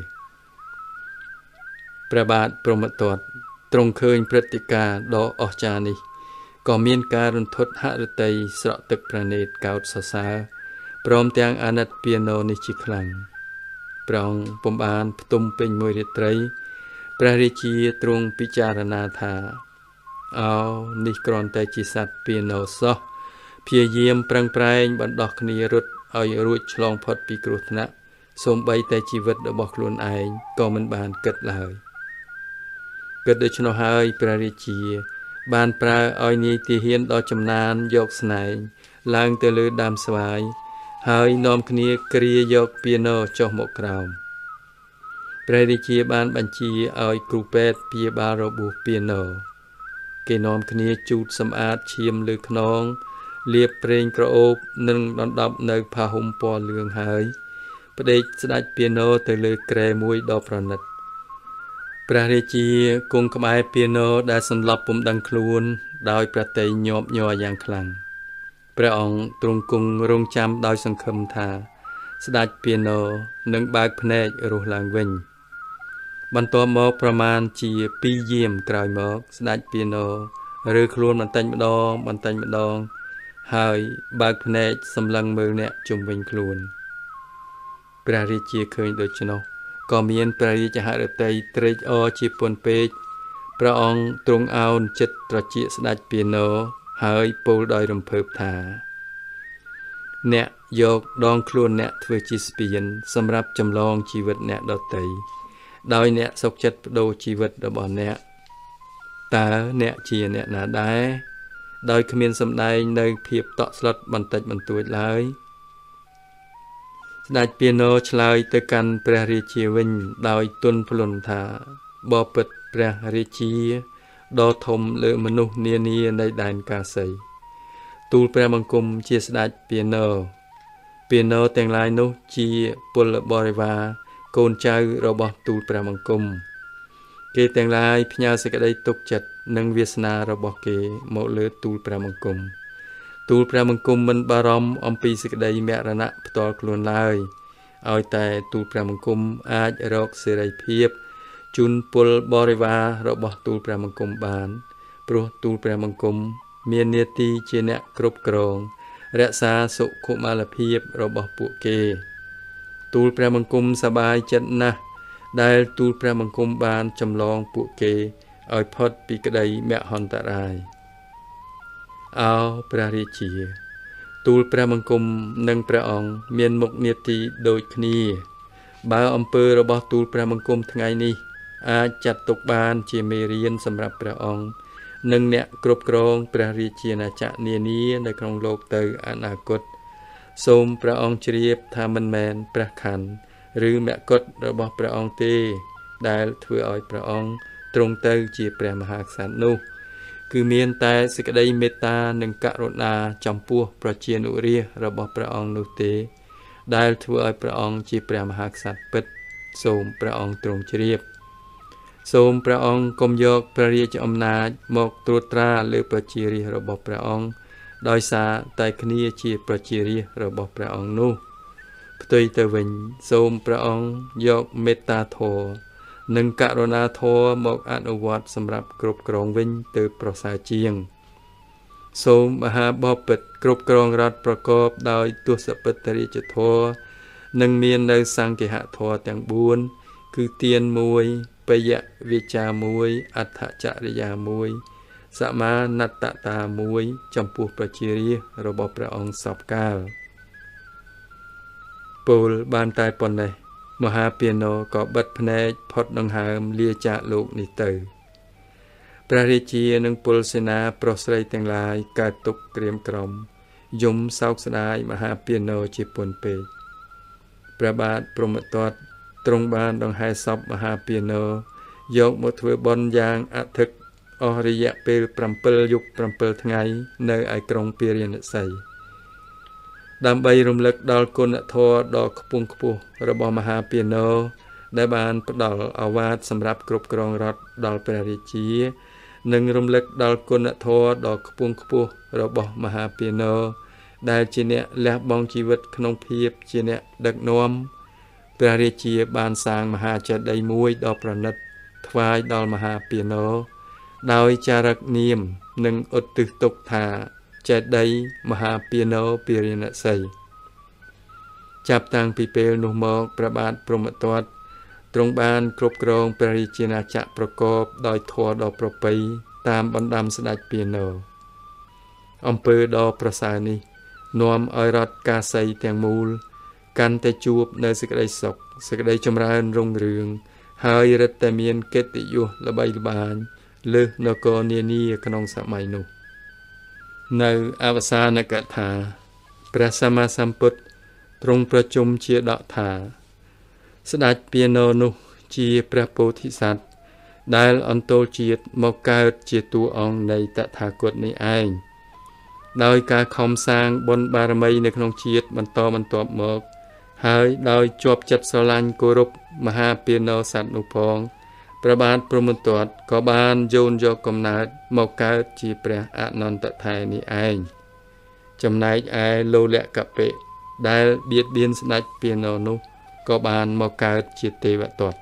ព្រះបាទព្រហ្មទត្តទ្រង់ឃើញព្រឹត្តិការណ៍ដ៏អស្ចារ្យនេះក៏មានការរន្ធត់ហឫទ័យស្រក់ទឹកព្រះនេត្រកោតសរសើរព្រមទាំងអាណិតពីណូនេះជាខ្លាំងព្រះអង្គពុំបានផ្ទុំពេញមួយរាត្រីព្រះរាជាទ្រង់ពិចារណាថាអោនេះគ្រាន់តែជាសត្វពីណូសោះព្យាយាមប្រឹងប្រែងបណ្ដោះគ្នារត់ឲ្យរួចឆ្លងផុតពីគ្រោះថ្នាក់សូម្បីតែជីវិតរបស់ខ្លួនឯងក៏មិនបានគិតឡើយគិតដូច្នោះហើយព្រះរាជាបានប្រើឲ្យនាយទាហានដ៏ចំណានយកស្នែងឡើងទៅលើដើមស្វាយហើយនាំគ្នាគ្រាយកពីណូចុះមកក្រោមព្រះរាជាបានបញ្ជាឲ្យគ្រូពេទ្យព្យាបាលរបួសពីណូគេនាំគ្នាជូតសម្អាតឈាមលើខ្នងលាបប្រេងក្រអូបនិងដណ្ដប់នៅผ้าห่មពណ៌លឿងហើយផ្ដេកស្ដេចពីណូទៅលើគ្រែមួយដ៏ប្រណិតព្រះរាជាគង់ក្បែរពីណូដែលសន្លប់ពុំដឹងខ្លួនដោយប្រតិញាប់ញ័រយ៉ាងខ្លាំងព្រះអង្គទ្រង់គង់រង់ចាំដោយសង្ឃឹមថាស្ដេចពីណូនឹងបើកភ្នែករស់ឡើងវិញបន្ទាប់មកប្រមាណជាពីរយាមក្រោយមកស្ដេចពីណូឬខ្លួនបន្តិចម្ដងបន្តិចម្ដងហើយបើកភ្នែកសម្លឹងមើលអ្នកជុំវិញខ្លួនព្រះរាជាឃើញដូច្នោះក៏មានព្រះរាជហឫទ័យត្រេកអរជាពន់ពេកព្រះអង្គទ្រង់អោនចិត្តត្រចៀកស្ដេចពីណូហើយពោលដោយរំភើបថាអ្នកយកដងខ្លួនអ្នកធ្វើជាស្ពានសម្រាប់ចម្លងជីវិតអ្នកដទៃដោយអ្នកសុខចិត្តបដូរជីវិតរបស់អ្នកតើអ្នកជាអ្នកណាដែរដោយគ្មានសម្ដែងនៅភាពតក់ស្លុតបន្តិចបន្តួចឡើយស្ដេចពីណូឆ្លើយទៅកាន់ព្រះរាជាវិញដោយទន់ភ្លន់ថាបបិទ្ធព្រះរាជាដ៏ធំលើមនុស្សនានានៃដែនកាសីទូលព្រះបង្គំជាស្ដេចពីណូពីណូទាំងឡាយនោះជាពលបរិវារកូនចៅរបស់ទូលព្រះបង្គំគេទាំងឡាយផ្ញើសេចក្តីទុកចិត្តនិងវាសនារបស់គេមកលើទូលព្រះបង្គំទូលព្រះបង្គំមិនបារម្ភអំពីសេចក្តីមរណៈផ្ទាល់ខ្លួនឡើយឲ្យតែទូលព្រះបង្គំអាចរកសេរីភាពជូនពលបរិវាររបស់ទូលព្រះបង្គំបានព្រោះទូលព្រះបង្គំមាននាទីជាអ្នកគ្រប់គ្រងរក្សាសុខុមាលភាពរបស់ពួកគេទូលព្រះបង្គំសប្បាយចិត្តណាស់ដែលទូលព្រះបង្គំបានចម្លងពួកគេឲ្យផុតពីក្តីមហន្តរាយអោព្រះរាជាទូលព្រះបង្គំនិងព្រះអង្គមានមុខនាទីដូចគ្នាបើអំពើរបស់ទូលព្រះបង្គំថ្ងៃនេះអាចចាត់ទុកបានជាមេរៀនសម្រាប់ព្រះអង្គនិងអ្នកគ្រប់គ្រងព្រះរាជាណាចក្រនានានៅក្នុងលោកទៅអនាគតសូមព្រះអង្គជ្រាបថាមិនមែនព្រះខ័នឬមគធរបស់ព្រះអង្គទេដែលធ្វើឲ្យព្រះអង្គទ្រង់ទៅជាព្រះមហាក្សត្រនោះគឺមានតែសេចក្តីមេត្តានិងករុណាចំពោះប្រជានុរាស្ត្ររបស់ព្រះអង្គនោះទេដែលធ្វើឲ្យព្រះអង្គជាព្រះមហាក្សត្រពិតសូមព្រះអង្គទ្រង់ជ្រាបសូមព្រះអង្គកុំយកព្រះរាជអំណាចមកត្រួតត្រាលើប្រជារាស្ត្ររបស់ព្រះអង្គដោយសារតែគ្នាជាប្រជារាស្ត្ររបស់ព្រះអង្គនោះផ្ទុយទៅវិញសូមព្រះអង្គយកមេត្តាធម៌និងករុណាធម៌មកអនុវត្តសម្រាប់គ្រប់គ្រងវិញទៅប្រសើរជាងសូមមហាបពិតគ្រប់គ្រងរដ្ឋប្រកបដោយទសពិតរាជធម៌និងមាននៅសង្ឃិហធម៌ទាំងបួនគឺទានមួយបយៈវិចាមួយអដ្ឋចរិយាមួយសមាណត្តតាមួយចំពោះប្រជារាស្ត្ររបស់ព្រះអង្គសពកាលពោលបានតែប៉ុណ្ណេះមហាពាណូក៏បិទភ្នែកផុតដង្ហើមលាចាកលោកនេះទៅព្រះរាជានិងពលសេនាប្រុសស្រីទាំងឡាយកើតទុក្ខក្រៀមក្រំយំសោកស្ដាយមហាពាណូជាពន់ពេកព្រះបាទព្រហ្មទត្តទ្រង់បានដង្ហែសពមហាពាណូយកមកធ្វើបុណ្យយ៉ាងអធិកអស់រយៈពេល7យប់7ថ្ងៃនៅឯក្រុងពារាណសីដើម្បីរំលឹកដល់គុណធម៌ដ៏ខ្ពង់ខ្ពស់របស់មហាពាណូដែលបានផ្ដល់ឱវាទសម្រាប់គ្រប់គ្រងរដ្ឋដល់ព្រះរាជានិងរំលឹកដល់គុណធម៌ដ៏ខ្ពង់ខ្ពស់របស់មហាពាណូដែលជាអ្នកលះបង់ជីវិតក្នុងភាពជាអ្នកដឹកនាំព្រះរាជាបានសាងមហាចេតិយមួយដ៏ប្រណិតថ្វាយដល់មហាពាណូដោយចារឹកនាមនិងឧទ្ទិសទុកថាចេតិយមហាពាណូពារាណសីចាប់តាំងពីពេលនោះមកព្រះបាទព្រហ្មទត្តទ្រង់បានគ្រប់គ្រងព្រះរាជាណាចក្រប្រកបដោយធម៌ដ៏ប្រពៃតាមបណ្ដាំស្ដេចពាណូអំពើដ៏ប្រសើរនេះនាំឲ្យរដ្ឋកាសីទាំងមូលកាន់តែជួបនៅសេចក្តីសុខសេចក្តីចម្រើនរុងរឿងហើយរឹតតែមានកិត្តិយសល្បីល្បាញលើសនគរនានាក្នុងសម័យនោះនៅអវសានកថាព្រះសម្មាសម្ពុទ្ធទ្រង់ប្រជុំជាដកថាស្ដេចពាណូនោះជាព្រះពោធិសត្វដែលអន្តរជាតិមកកើតជាតួអង្គនៃតថាគតនេះឯងដោយការខំសាងបុណ្យបារមីនៅក្នុងជាតិបន្តបន្ទាប់មកហើយដោយជាប់ចិត្តស្រឡាញ់គោរពមហាពាណូសត្វនោះផងព្រះបាទព្រហ្មទត្តក៏បានយោនយកកំណើតមកកើតជាព្រះអនន្តថែនេះឯងចំណែកឯលោលកពេដែលបៀតបៀនស្ដេចពាណោនោះក៏បានមកកើតជាទេវទត្ត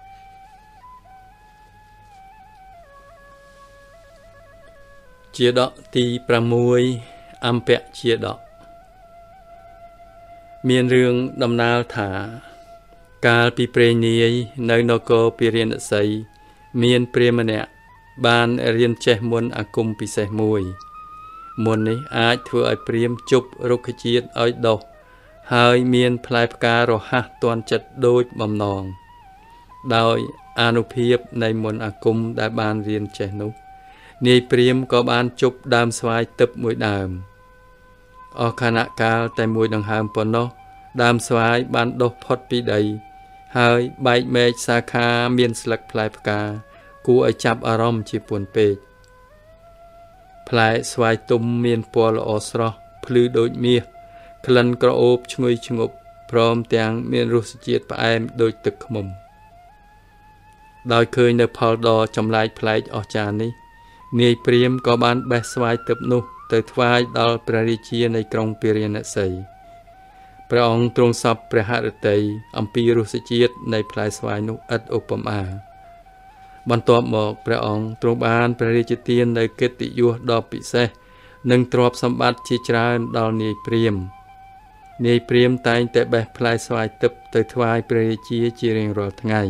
ជាដកទីប្រាំមួយអម្ពៈជាដកមានរឿងដំណាលថាកាលពីព្រេងនាយនៅនគរពារាណសីមានព្រាហ្មណ៍ម្នាក់បានរៀនចេះមន្តអាគមពិសេសមួយមន្តនេះអាចធ្វើឲ្យព្រាហ្មណ៍ជប់រុក្ខជាតិឲ្យដុះហើយមានផ្លែផ្ការហ័សទាន់ចិត្តដូចបំណងដោយអានុភាពនៃមន្តអាគមដែលបានរៀនចេះនោះនាយព្រាហ្មណ៍ក៏បានជប់ដើមស្វាយទឹកមួយដើមអស់ខណៈកាលតែមួយដង្ហើមប៉ុណ្ណោះដើមស្វាយបានដុះផុតពីដីហើយបែកមែកសាខាមានស្លឹកផ្លែផ្កាគួរឲ្យចាប់អារម្មណ៍ជាពួនពេកផ្លែស្វាយទុំមានពណ៌ល្អស្រស់ភ្លឺដូចមាសក្លិនក្រអូបឈ្ងុយឈ្ងប់ព្រមទាំងមានរសជាតិផ្អែមដូចទឹកឃ្មុំដោយឃើញនៅផលដ៏ចម្លែកប្លែកអស្ចារ្យនេះនាយព្រាហ្មណ៍ក៏បានបេះស្វាយទឹកនោះទៅថ្វាយដល់ព្រះរាជានៃក្រុងពារាណសីព្រះអង្គទ្រង់សពព្រះហឫទ័យអំពីរសជាតិនៃផ្លែស្វាយនោះឥតឧបមាបន្ទាប់មកព្រះអង្គទ្រង់បានព្រះរាជទាននៅកិត្តិយសដ៏ពិសេសនិងទ្រព្យសម្បត្តិជាច្រើនដល់នាយព្រាហ្មណ៍នាយព្រាហ្មណ៍តែងតែបេះផ្លែស្វាយទឹកទៅថ្វាយព្រះរាជាជារៀងរាល់ថ្ងៃ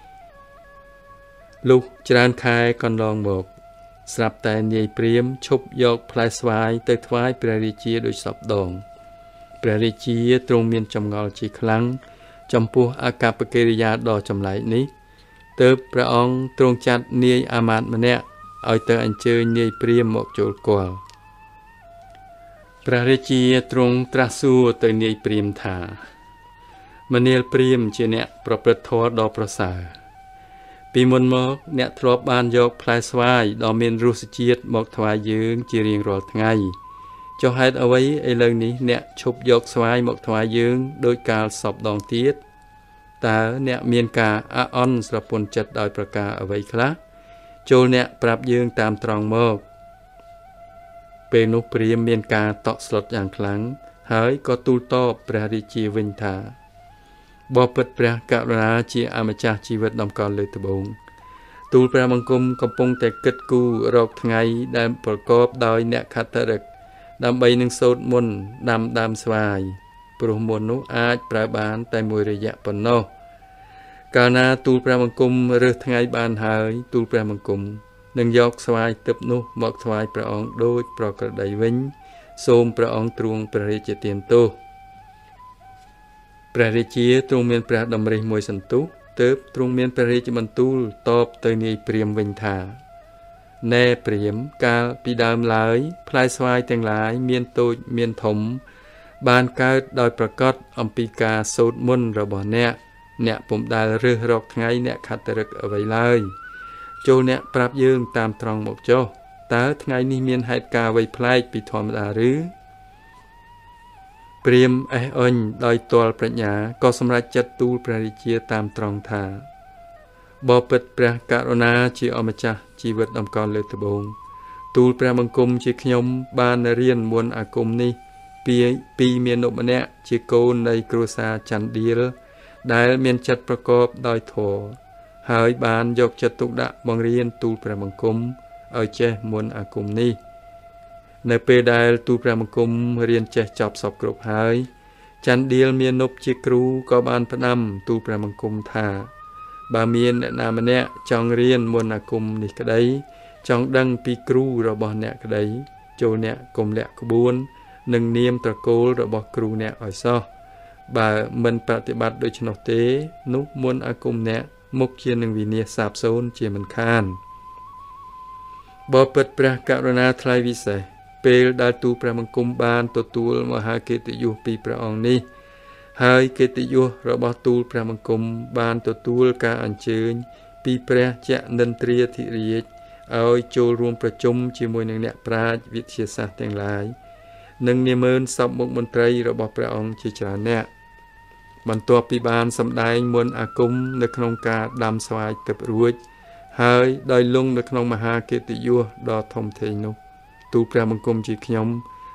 លុះច្រើនខែកន្លងមកស្រាប់តែនាយព្រាហ្មណ៍ឈប់យកផ្លែស្វាយទៅថ្វាយព្រះរាជាដោយសពដងព្រះរាជាទ្រង់មានចម្ងល់ជាខ្លាំងចំពោះអាកប្បកិរិយាដ៏ចម្លែកនេះទើបព្រះអង្គទ្រង់ចាត់នាយអាមាត្យម្នាក់ឲ្យទៅអញ្ជើញនាយព្រាហ្មណ៍មកចូលគាល់ព្រះរាជាទ្រង់ត្រាស់សួរទៅនាយព្រាហ្មណ៍ថាមនាលព្រាហ្មណ៍ជាអ្នកប្រព្រឹត្តធម៌ដ៏ប្រសើរពីមុនមកអ្នកធ្លាប់បានយកផ្លែស្វាយដ៏មានរសជាតិមកថ្វាយយើងជារៀងរាល់ថ្ងៃចុះហេតុអ្វីឥឡូវនេះអ្នកឈប់យកស្វាយមកថ្វាយយើងដោយកាលសពដងទៀតតើអ្នកមានការអាក់អន់ស្រពន់ចិត្តដោយប្រការអ្វីខ្លះចូលអ្នកប្រាប់យើងតាមត្រង់មកពេលនោះព្រាហ្មណ៍មានការតក់ស្លុតយ៉ាងខ្លាំងហើយក៏ទូលតបព្រះរាជាវិញថាបបិទ្ធព្រះករុណាជាអម្ចាស់ជីវិតដំកល់លើត្បូងទូលព្រះបង្គំកំពុងតែគិតគូររកថ្ងៃដែលប្រកបដោយអ្នកខត្តរិកដើម្បីនឹងសូត្រមន្តដាំដើមស្វាយព្រោះមន្តនោះអាចប្រើបានតែមួយរយៈប៉ុណ្ណោះកាលណាទូលព្រះបង្គំរើសថ្ងៃបានហើយទូលព្រះបង្គំនឹងយកស្វាយទឹកនោះមកថ្វាយព្រះអង្គដូចប្រក្រតីវិញសូមព្រះអង្គទ្រង់ព្រះរាជទានទោសព្រះរាជាទ្រង់មានព្រះតម្រិះមួយសន្ទុះទើបទ្រង់មានព្រះរាជបន្ទូលតបទៅនាយព្រាហ្មណ៍វិញថាណែព្រាហ្មណ៍កាលពីដើមឡើយផ្លែស្វាយទាំងឡាយមានតូចមានធំបានកើតដោយប្រកបអំពីការសូត្រមន្តរបស់អ្នកអ្នកពុំដែលរើសរកថ្ងៃអ្នកខត្តរិកអ្វីឡើយចូលអ្នកប្រាប់យើងតាមត្រង់មកចុះតើថ្ងៃនេះមានហេតុការណ៍អ្វីប្លែកពីធម្មតាឬព្រាហ្មណ៍អេះអុញដោយទាល់ប្រាជ្ញាក៏សម្រេចចិត្តទូលព្រះរាជាតាមត្រង់ថាបបិទ្ធព្រះករុណាជាអម្ចាស់ជីវិតដំកល់លើត្បូងទូលព្រះបង្គំជាខ្ញុំបានរៀនមន្តអាគមនេះពីពីមានុម្នាក់ជាកូននៃគ្រួសារចន្ទឌៀលដែលមានចិត្តប្រកបដោយធម៌ហើយបានយកចិត្តទុកដាក់បង្រៀនទូលព្រះបង្គំឲ្យចេះមន្តអាគមនេះនៅពេលដែលទូលព្រះបង្គំរៀនចេះចប់សពគ្រប់ហើយចន្ទឌៀលមាននុបជាគ្រូក៏បានផ្ដាំទូលព្រះបង្គំថាបើមានអ្នកណាម្នាក់ចង់រៀនមន្តអាគមនេះក្តីចង់ដឹងពីគ្រូរបស់អ្នកក្តីចូលអ្នកកុំលាក់ក្បួននិងនាមត្រកូលរបស់គ្រូអ្នកឲ្យសោះបើមិនប្រតិបត្តិដូច្នោះទេនោះមន្តអាគមអ្នកមុខជានឹងវិនាសសាបសូន្យជាមិនខានបបិទ្ធព្រះករុណាថ្លៃវិសេសពេលដែលទូលព្រះបង្គំបានទទួលមហាកិត្តិយសពីព្រះអង្គនេះហើយកិត្តិយសរបស់ទូលព្រះបង្គំបានទទួលការអញ្ជើញពីព្រះចនិន្ទ្រាធិរាជឲ្យចូលរួមប្រជុំជាមួយនឹងអ្នកប្រាជ្ញវិទ្យាសាស្ត្រទាំងឡាយនិងនាម៉ឺនសពមុខមន្ត្រីរបស់ព្រះអង្គជាច្រើនអ្នកបន្ទាប់ពីបានសម្ដែងមន្តអាគមនៅក្នុងការដាំស្វាយទឹករួចហើយដោយលង់នៅក្នុងមហាកិត្តិយសដ៏ធំធេងនោះទូលព្រះបង្គំជាខ្ញុំ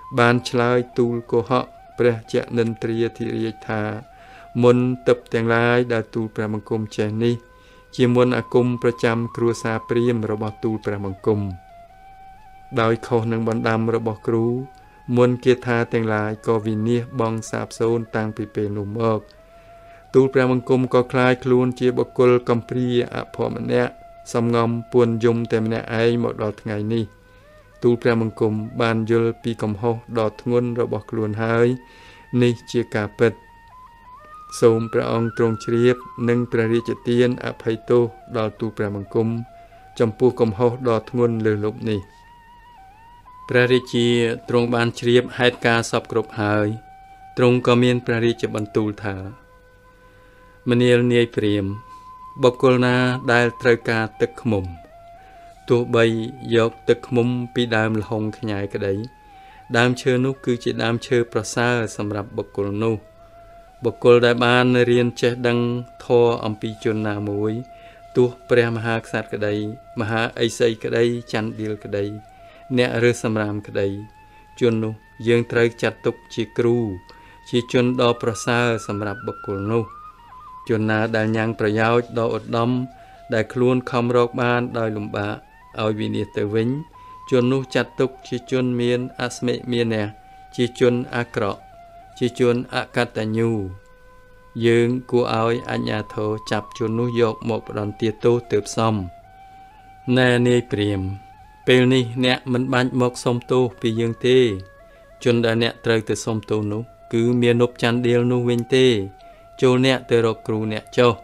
បានឆ្លើយទូលកុហកព្រះចនិន្ទ្រាធិរាជថាមុនទឹកទាំងឡាយដែលទូលព្រះបង្គំចេះនេះជាមុនអាគមប្រចាំគ្រួសារព្រាហ្មណ៍របស់ទូលព្រះបង្គំដោយខុសនឹងបណ្ដាំរបស់គ្រូមុនគាថាទាំងឡាយក៏វិនិច្ឆ័យបងសាបសូន្យតាំងពីពេលនោះមកទូលព្រះបង្គំក៏คล้ายខ្លួនជាបុគ្គលកំព្រាអភ័ព្វម្នាក់សំងំពួនយំតែម្នាក់ឯងមកដល់ថ្ងៃនេះទូលព្រះបង្គំបានយល់ពីកំហុសដ៏ធ្ងន់របស់ខ្លួនហើយនេះជាការពិតសូមព្រះអង្គទ្រង់ជ្រាបនិងព្រះរាជទានអភ័យទោសដល់ទូលព្រះបង្គំចំពោះកំហុសដ៏ធ្ងន់លើសលប់នេះព្រះរាជាទ្រង់បានជ្រាបហេតុការណ៍សពគ្រប់ហើយទ្រង់ក៏មានព្រះរាជបន្ទូលថាមនាលនាយព្រាហ្មណ៍បុគ្គលណាដែលត្រូវការទឹកឃ្មុំទោះបីយកទឹកឃ្មុំពីដើមលហុងខ្ញែក្តីដើមឈើនោះគឺជាដើមឈើប្រសើរសម្រាប់បុគ្គលនោះបុគ្គលដែលបានរៀនចេះដឹងធម៌អំពីជនណាមួយទោះព្រះមហាក្សត្រក្តីមហាអេសីក្តីចន្ទឌៀលក្តីអ្នករើសសម្រាមក្តីជននោះយើងត្រូវចាត់ទុកជាគ្រូជាជនដ៏ប្រសើរសម្រាប់បុគ្គលនោះជនណាដែលញ៉ាំងប្រយោជន៍ដ៏ឧត្តមដែលខ្លួនខំរកបានដោយលំបាកឲ្យវិនិច្ឆ័យទៅវិញជននោះចាត់ទុកជាជនមានអស្មិមានៈជាជនអាក្រក់ជាជនអកតញ្ញូយើងគួរឲ្យអញ្ញាធរចាប់ជននោះយកមកផ្ដន្ទាទោសទើបសមណែនាយព្រាហ្មណ៍ពេលនេះអ្នកមិនបាច់មកសុំទោសពីយើងទេជនដែលអ្នកត្រូវទៅសុំទោសនោះគឺមានុបចន្ទឌៀលនោះវិញទេចូលអ្នកទៅរកគ្រូអ្នកចុះ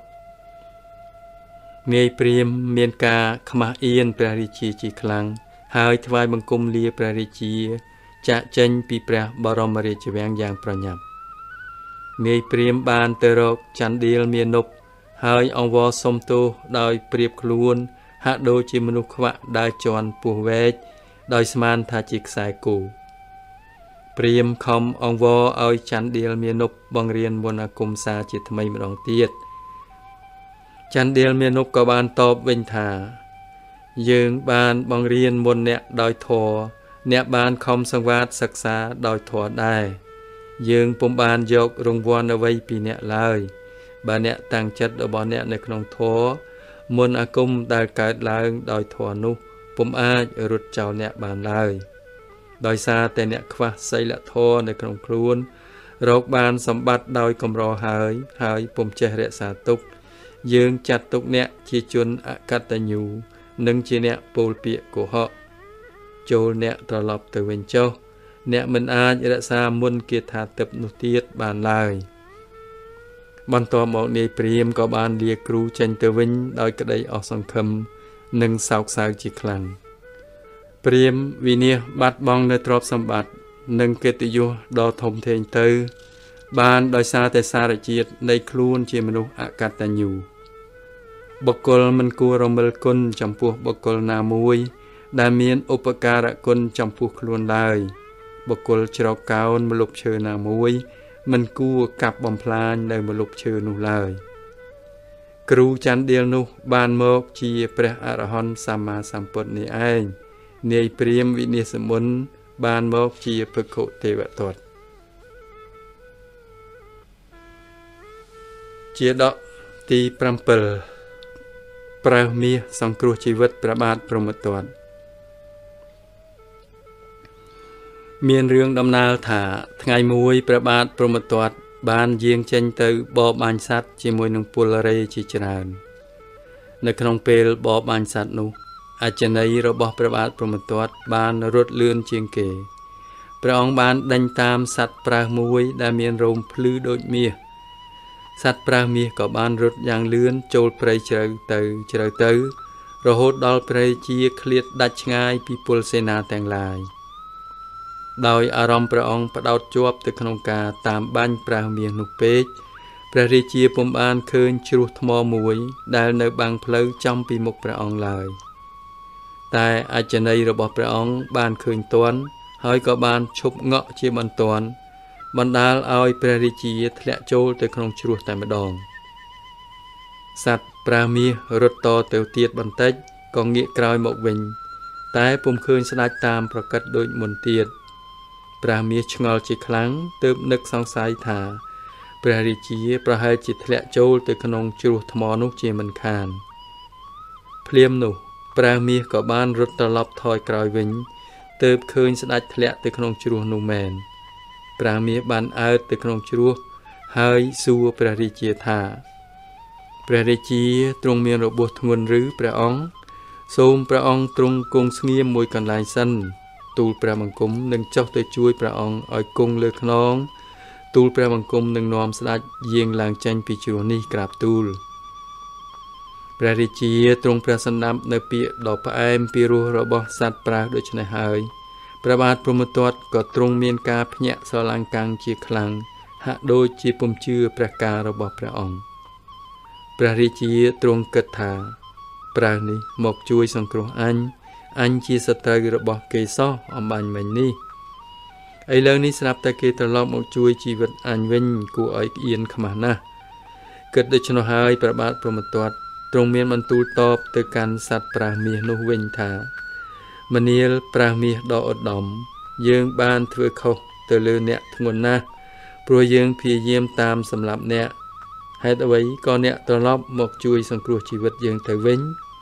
នាយព្រាហ្មណ៍មានការខ្មាស់អៀនព្រះរាជាជាខ្លាំងហើយថ្វាយបង្គំលាព្រះរាជាចាក់ចេញពីព្រះបរមរាជវាំងយ៉ាងប្រញាប់នាយព្រាហ្មណ៍បានទៅរកចន្ទឌៀលមានុបហើយអង្វរសុំទោសដោយប្រៀបខ្លួនហាក់ដូចជាមនុស្សខ្វាក់ដើរជន់ពោះវែកដោយស្មានថាជាខ្សែគោព្រាហ្មណ៍ខំអង្វរឲ្យចន្ទឌៀលមានុបបង្រៀនមន្តអាគមសាជាថ្មីម្ដងទៀតចន្ទឌៀលមានុបក៏បានតបវិញថាយើងបានបង្រៀនមន្តអ្នកដោយធម៌អ្នកបានខំសង្វាតសិក្សាដោយធម៌ដែរយើងពុំបានយករង្វាន់អ្វីពីអ្នកឡើយបើអ្នកតាំងចិត្តរបស់អ្នកនៅក្នុងធម៌មន្តអាគមដែលកើតឡើងដោយធម៌នោះពុំអាចរត់ចោលអ្នកបានឡើយដោយសារតែអ្នកខ្វះសីលធម៌នៅក្នុងខ្លួនរកបានសម្បត្តិដោយកម្រហើយហើយពុំចេះរក្សាទុកយើងចាត់ទុកអ្នកជាជនអកតញ្ញូនិងជាអ្នកពោលពាក្យកុហកចូលអ្នកត្រឡប់ទៅវិញចុះអ្នកមិនអាចរក្សាមុនគាថាទិព្វនោះទៀតបានឡើយបន្ទាប់មកនាយព្រាហ្មណ៍ក៏បានលាគ្រូចេញទៅវិញដោយក្តីអស់សង្ឃឹមនិងសោកសៅជាខ្លាំងព្រាហ្មណ៍វិនិច្ឆ័យបាត់បង់នៅទ្រព្យសម្បត្តិនិងកិត្តិយសដ៏ធំធេងទៅបានដោយសារតែសារជាតិនៃខ្លួនជាមនុស្សអកតញ្ញូបុគ្គលមិនគួររមិលគុណចំពោះបុគ្គលណាមួយដែលមានឧបការៈគុណចំពោះខ្លួនឡើយបុគ្គលច្រកកោនម្លប់ឈើណាមួយមិនគួរកាប់បំផ្លាញនៅម្លប់ឈើនោះឡើយគ្រូចន្ទឌៀលនោះបានមកជាព្រះអរហន្តសម្មាសម្ពុទ្ធនេះឯងនាយព្រាហ្មណ៍វិនិច្ឆ័យមុនបានមកជាភិក្ខុទេវទត្តជាដកទី7ប្រើមាសសង្គ្រោះជីវិតព្រះបាទព្រហ្មទត្តមានរឿងដំណើរថាថ្ងៃមួយព្រះបាទព្រហ្មទត្តបានយាងចេញទៅបរបាញ់សត្វជាមួយនឹងពលរេជាច្រើននៅក្នុងពេលបរបាញ់សត្វនោះអចិន្ន័យរបស់ព្រះបាទព្រហ្មទត្តបានរត់លឿនជាងគេព្រះអង្គបានដេញតាមសត្វប្រើសមួយដែលមានរោមភ្លឺដូចមាសសត្វប្រើសមាសក៏បានរត់យ៉ាងលឿនចូលព្រៃជ្រៅទៅជ្រៅទៅរហូតដល់ព្រះរាជាឃ្លាតដាច់ឆ្ងាយពីពលសេនាទាំងឡាយដោយអារម្មណ៍ព្រះអង្គផ្ដោតជាប់ទៅក្នុងការតាមបាញ់ប្រើសមាសនោះពេកព្រះរាជាពុំបានឃើញជ្រោះថ្មមួយដែលនៅបាំងផ្លូវចំពីមុខព្រះអង្គឡើយតែអចិន្ន័យរបស់ព្រះអង្គបានឃើញទាន់ហើយក៏បានឈប់ងក់ជាបន្ទាន់បណ្ដាលឲ្យព្រះរាជាធ្លាក់ចូលទៅក្នុងជ្រោះតែម្ដងសត្វប្រើសមាសរត់តទៅទៀតបន្តិចក៏ងាកក្រោយមកវិញតែពុំឃើញស្ដេចតាមប្រកិតដូចមុនទៀតព្រះមាសឆ្ងល់ជាខ្លាំងទើបនឹកសង្ស័យថាព្រះរាជាប្រហែលជាធ្លាក់ចូលទៅក្នុងជ្រោះថ្មនោះជាមិនខានភ្លាមនោះព្រះមាសក៏បានរត់ត្រឡប់ថយក្រោយវិញទើបឃើញស្ដេចធ្លាក់ទៅក្នុងជ្រោះនោះមែនព្រះមាសបានអើតទៅក្នុងជ្រោះហើយសួរព្រះរាជាថាព្រះរាជាទ្រង់មានរបួសធ្ងន់ឬព្រះអង្គសូមព្រះអង្គទ្រង់គង់ស្ងៀមមួយកន្លែងសិនទូលព្រះបង្គំនឹងចុះទៅជួយព្រះអង្គឲ្យគង់លើខ្នងទូលព្រះបង្គំនឹងនាំស្ដេចយាងឡើងចេញពីជ្រោះនេះក្រាបទូលព្រះរាជាទ្រង់ព្រះសន្តាប់នៅពាក្យដ៏ផ្អែមពីរោះរបស់សត្វប្រើដូច្នេះហើយព្រះបាទព្រហ្មទត្តក៏ទ្រង់មានការភ្ញាក់ស្រឡាំងកាំងជាខ្លាំងហាក់ដូចជាពុំជឿព្រះការរបស់ព្រះអង្គព្រះរាជាទ្រង់គិតថាប្រើនេះមកជួយសង្គ្រោះអញអញជាសត្រូវរបស់គេសោះអំបញ្ញមិញនេះឥឡូវនេះស្រាប់តែគេត្រឡប់មកជួយជីវិតអញវិញគួរឲ្យក្អៀនខ្មាស់ណាស់គិតដូច្នោះហើយព្រះបាទព្រហ្មទត្តទ្រង់មានបន្ទូលតបទៅកាន់សត្វប្រើមាសនោះវិញថាមនាលប្រើមាសដ៏ឧត្តមយើងបានធ្វើខុសទៅលើអ្នកធ្ងន់ណាស់ព្រោះយើងព្យាយាមតាមសម្លាប់អ្នកហេតុអ្វីក៏អ្នកត្រឡប់មកជួយសង្គ្រោះជីវិតយើងទៅវិញ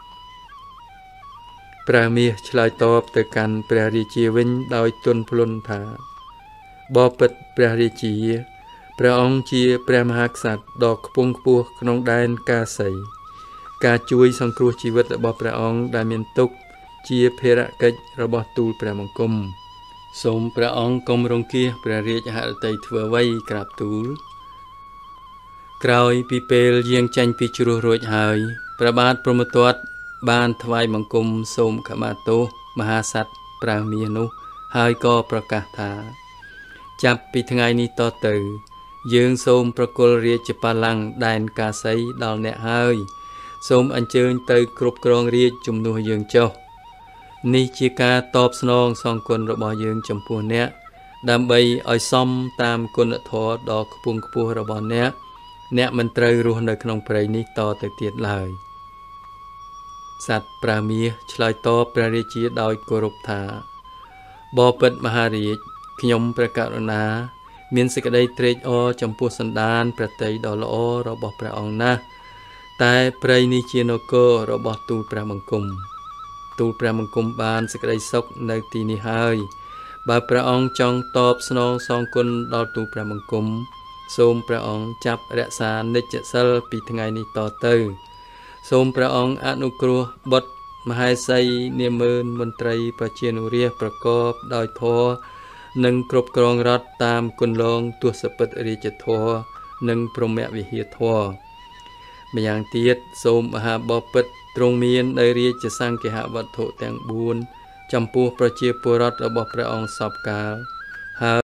ព្រះមាសឆ្លើយតបទៅកាន់ព្រះរាជាវិញដោយទន់ភ្លន់ថាបបិទ្ធព្រះរាជាព្រះអង្គជាព្រះមហាក្សត្រដ៏ខ្ពង់ខ្ពស់ក្នុងដែនកាសីការជួយសង្គ្រោះជីវិតរបស់ព្រះអង្គដែលមានទុក្ខជាភារកិច្ចរបស់ទូលព្រះបង្គំសូមព្រះអង្គកុំរង្គៀសព្រះរាជហឫទ័យធ្វើអ្វីក្រាបទូលក្រោយពីពេលយាងចេញពីជ្រោះរួចហើយព្រះបាទព្រហ្មទត្តបានថ្វាយបង្គំសូមខមាទោសមហាសត្វប្រើមាសនោះហើយក៏ប្រកាសថាចាប់ពីថ្ងៃនេះតទៅយើងសូមប្រគល់រាជបល្ល័ង្កដែនកាសីដល់អ្នកហើយសូមអញ្ជើញទៅគ្រប់គ្រងរាជជំនួសយើងចុះនេះជាការតបស្នងសងគុណរបស់យើងចំពោះអ្នកដើម្បីឲ្យសមតាមគុណធម៌ដ៏ខ្ពង់ខ្ពស់របស់អ្នកអ្នកមិនត្រូវរស់នៅក្នុងព្រៃនេះតទៅទៀតឡើយសត្វប្រើមាសឆ្លើយតបព្រះរាជាដោយគោរពថាបបិទ្ធមហារាជខ្ញុំព្រះករុណាមានសេចក្តីត្រេកអរចំពោះសន្តានព្រះតីដ៏ល្អរបស់ព្រះអង្គណាស់តែព្រៃនេះជានគររបស់ទូលព្រះបង្គំទូលព្រះបង្គំបានសេចក្តីសុខនៅទីនេះហើយបើព្រះអង្គចង់តបស្នងសងគុណដល់ទូលព្រះបង្គំសូមព្រះអង្គចាប់រក្សានិច្ចសិលពីថ្ងៃនេះតទៅសូមព្រះអង្គអនុគ្រោះបុត្រមហេសីនាម៉ឺនមន្ត្រីប្រជានុរាស្ត្រប្រកបដោយធម៌និងគ្រប់គ្រងរដ្ឋតាមគន្លងទសពិតរាជធម៌និងព្រហ្មវិហារធម៌ម្យ៉ាងទៀតសូមមហាបពិត្រទ្រង់មាននៅរាជសង្ឃហវត្ថុទាំងបួនចំពោះប្រជាពលរដ្ឋរបស់ព្រះអង្គសពកាលហើយ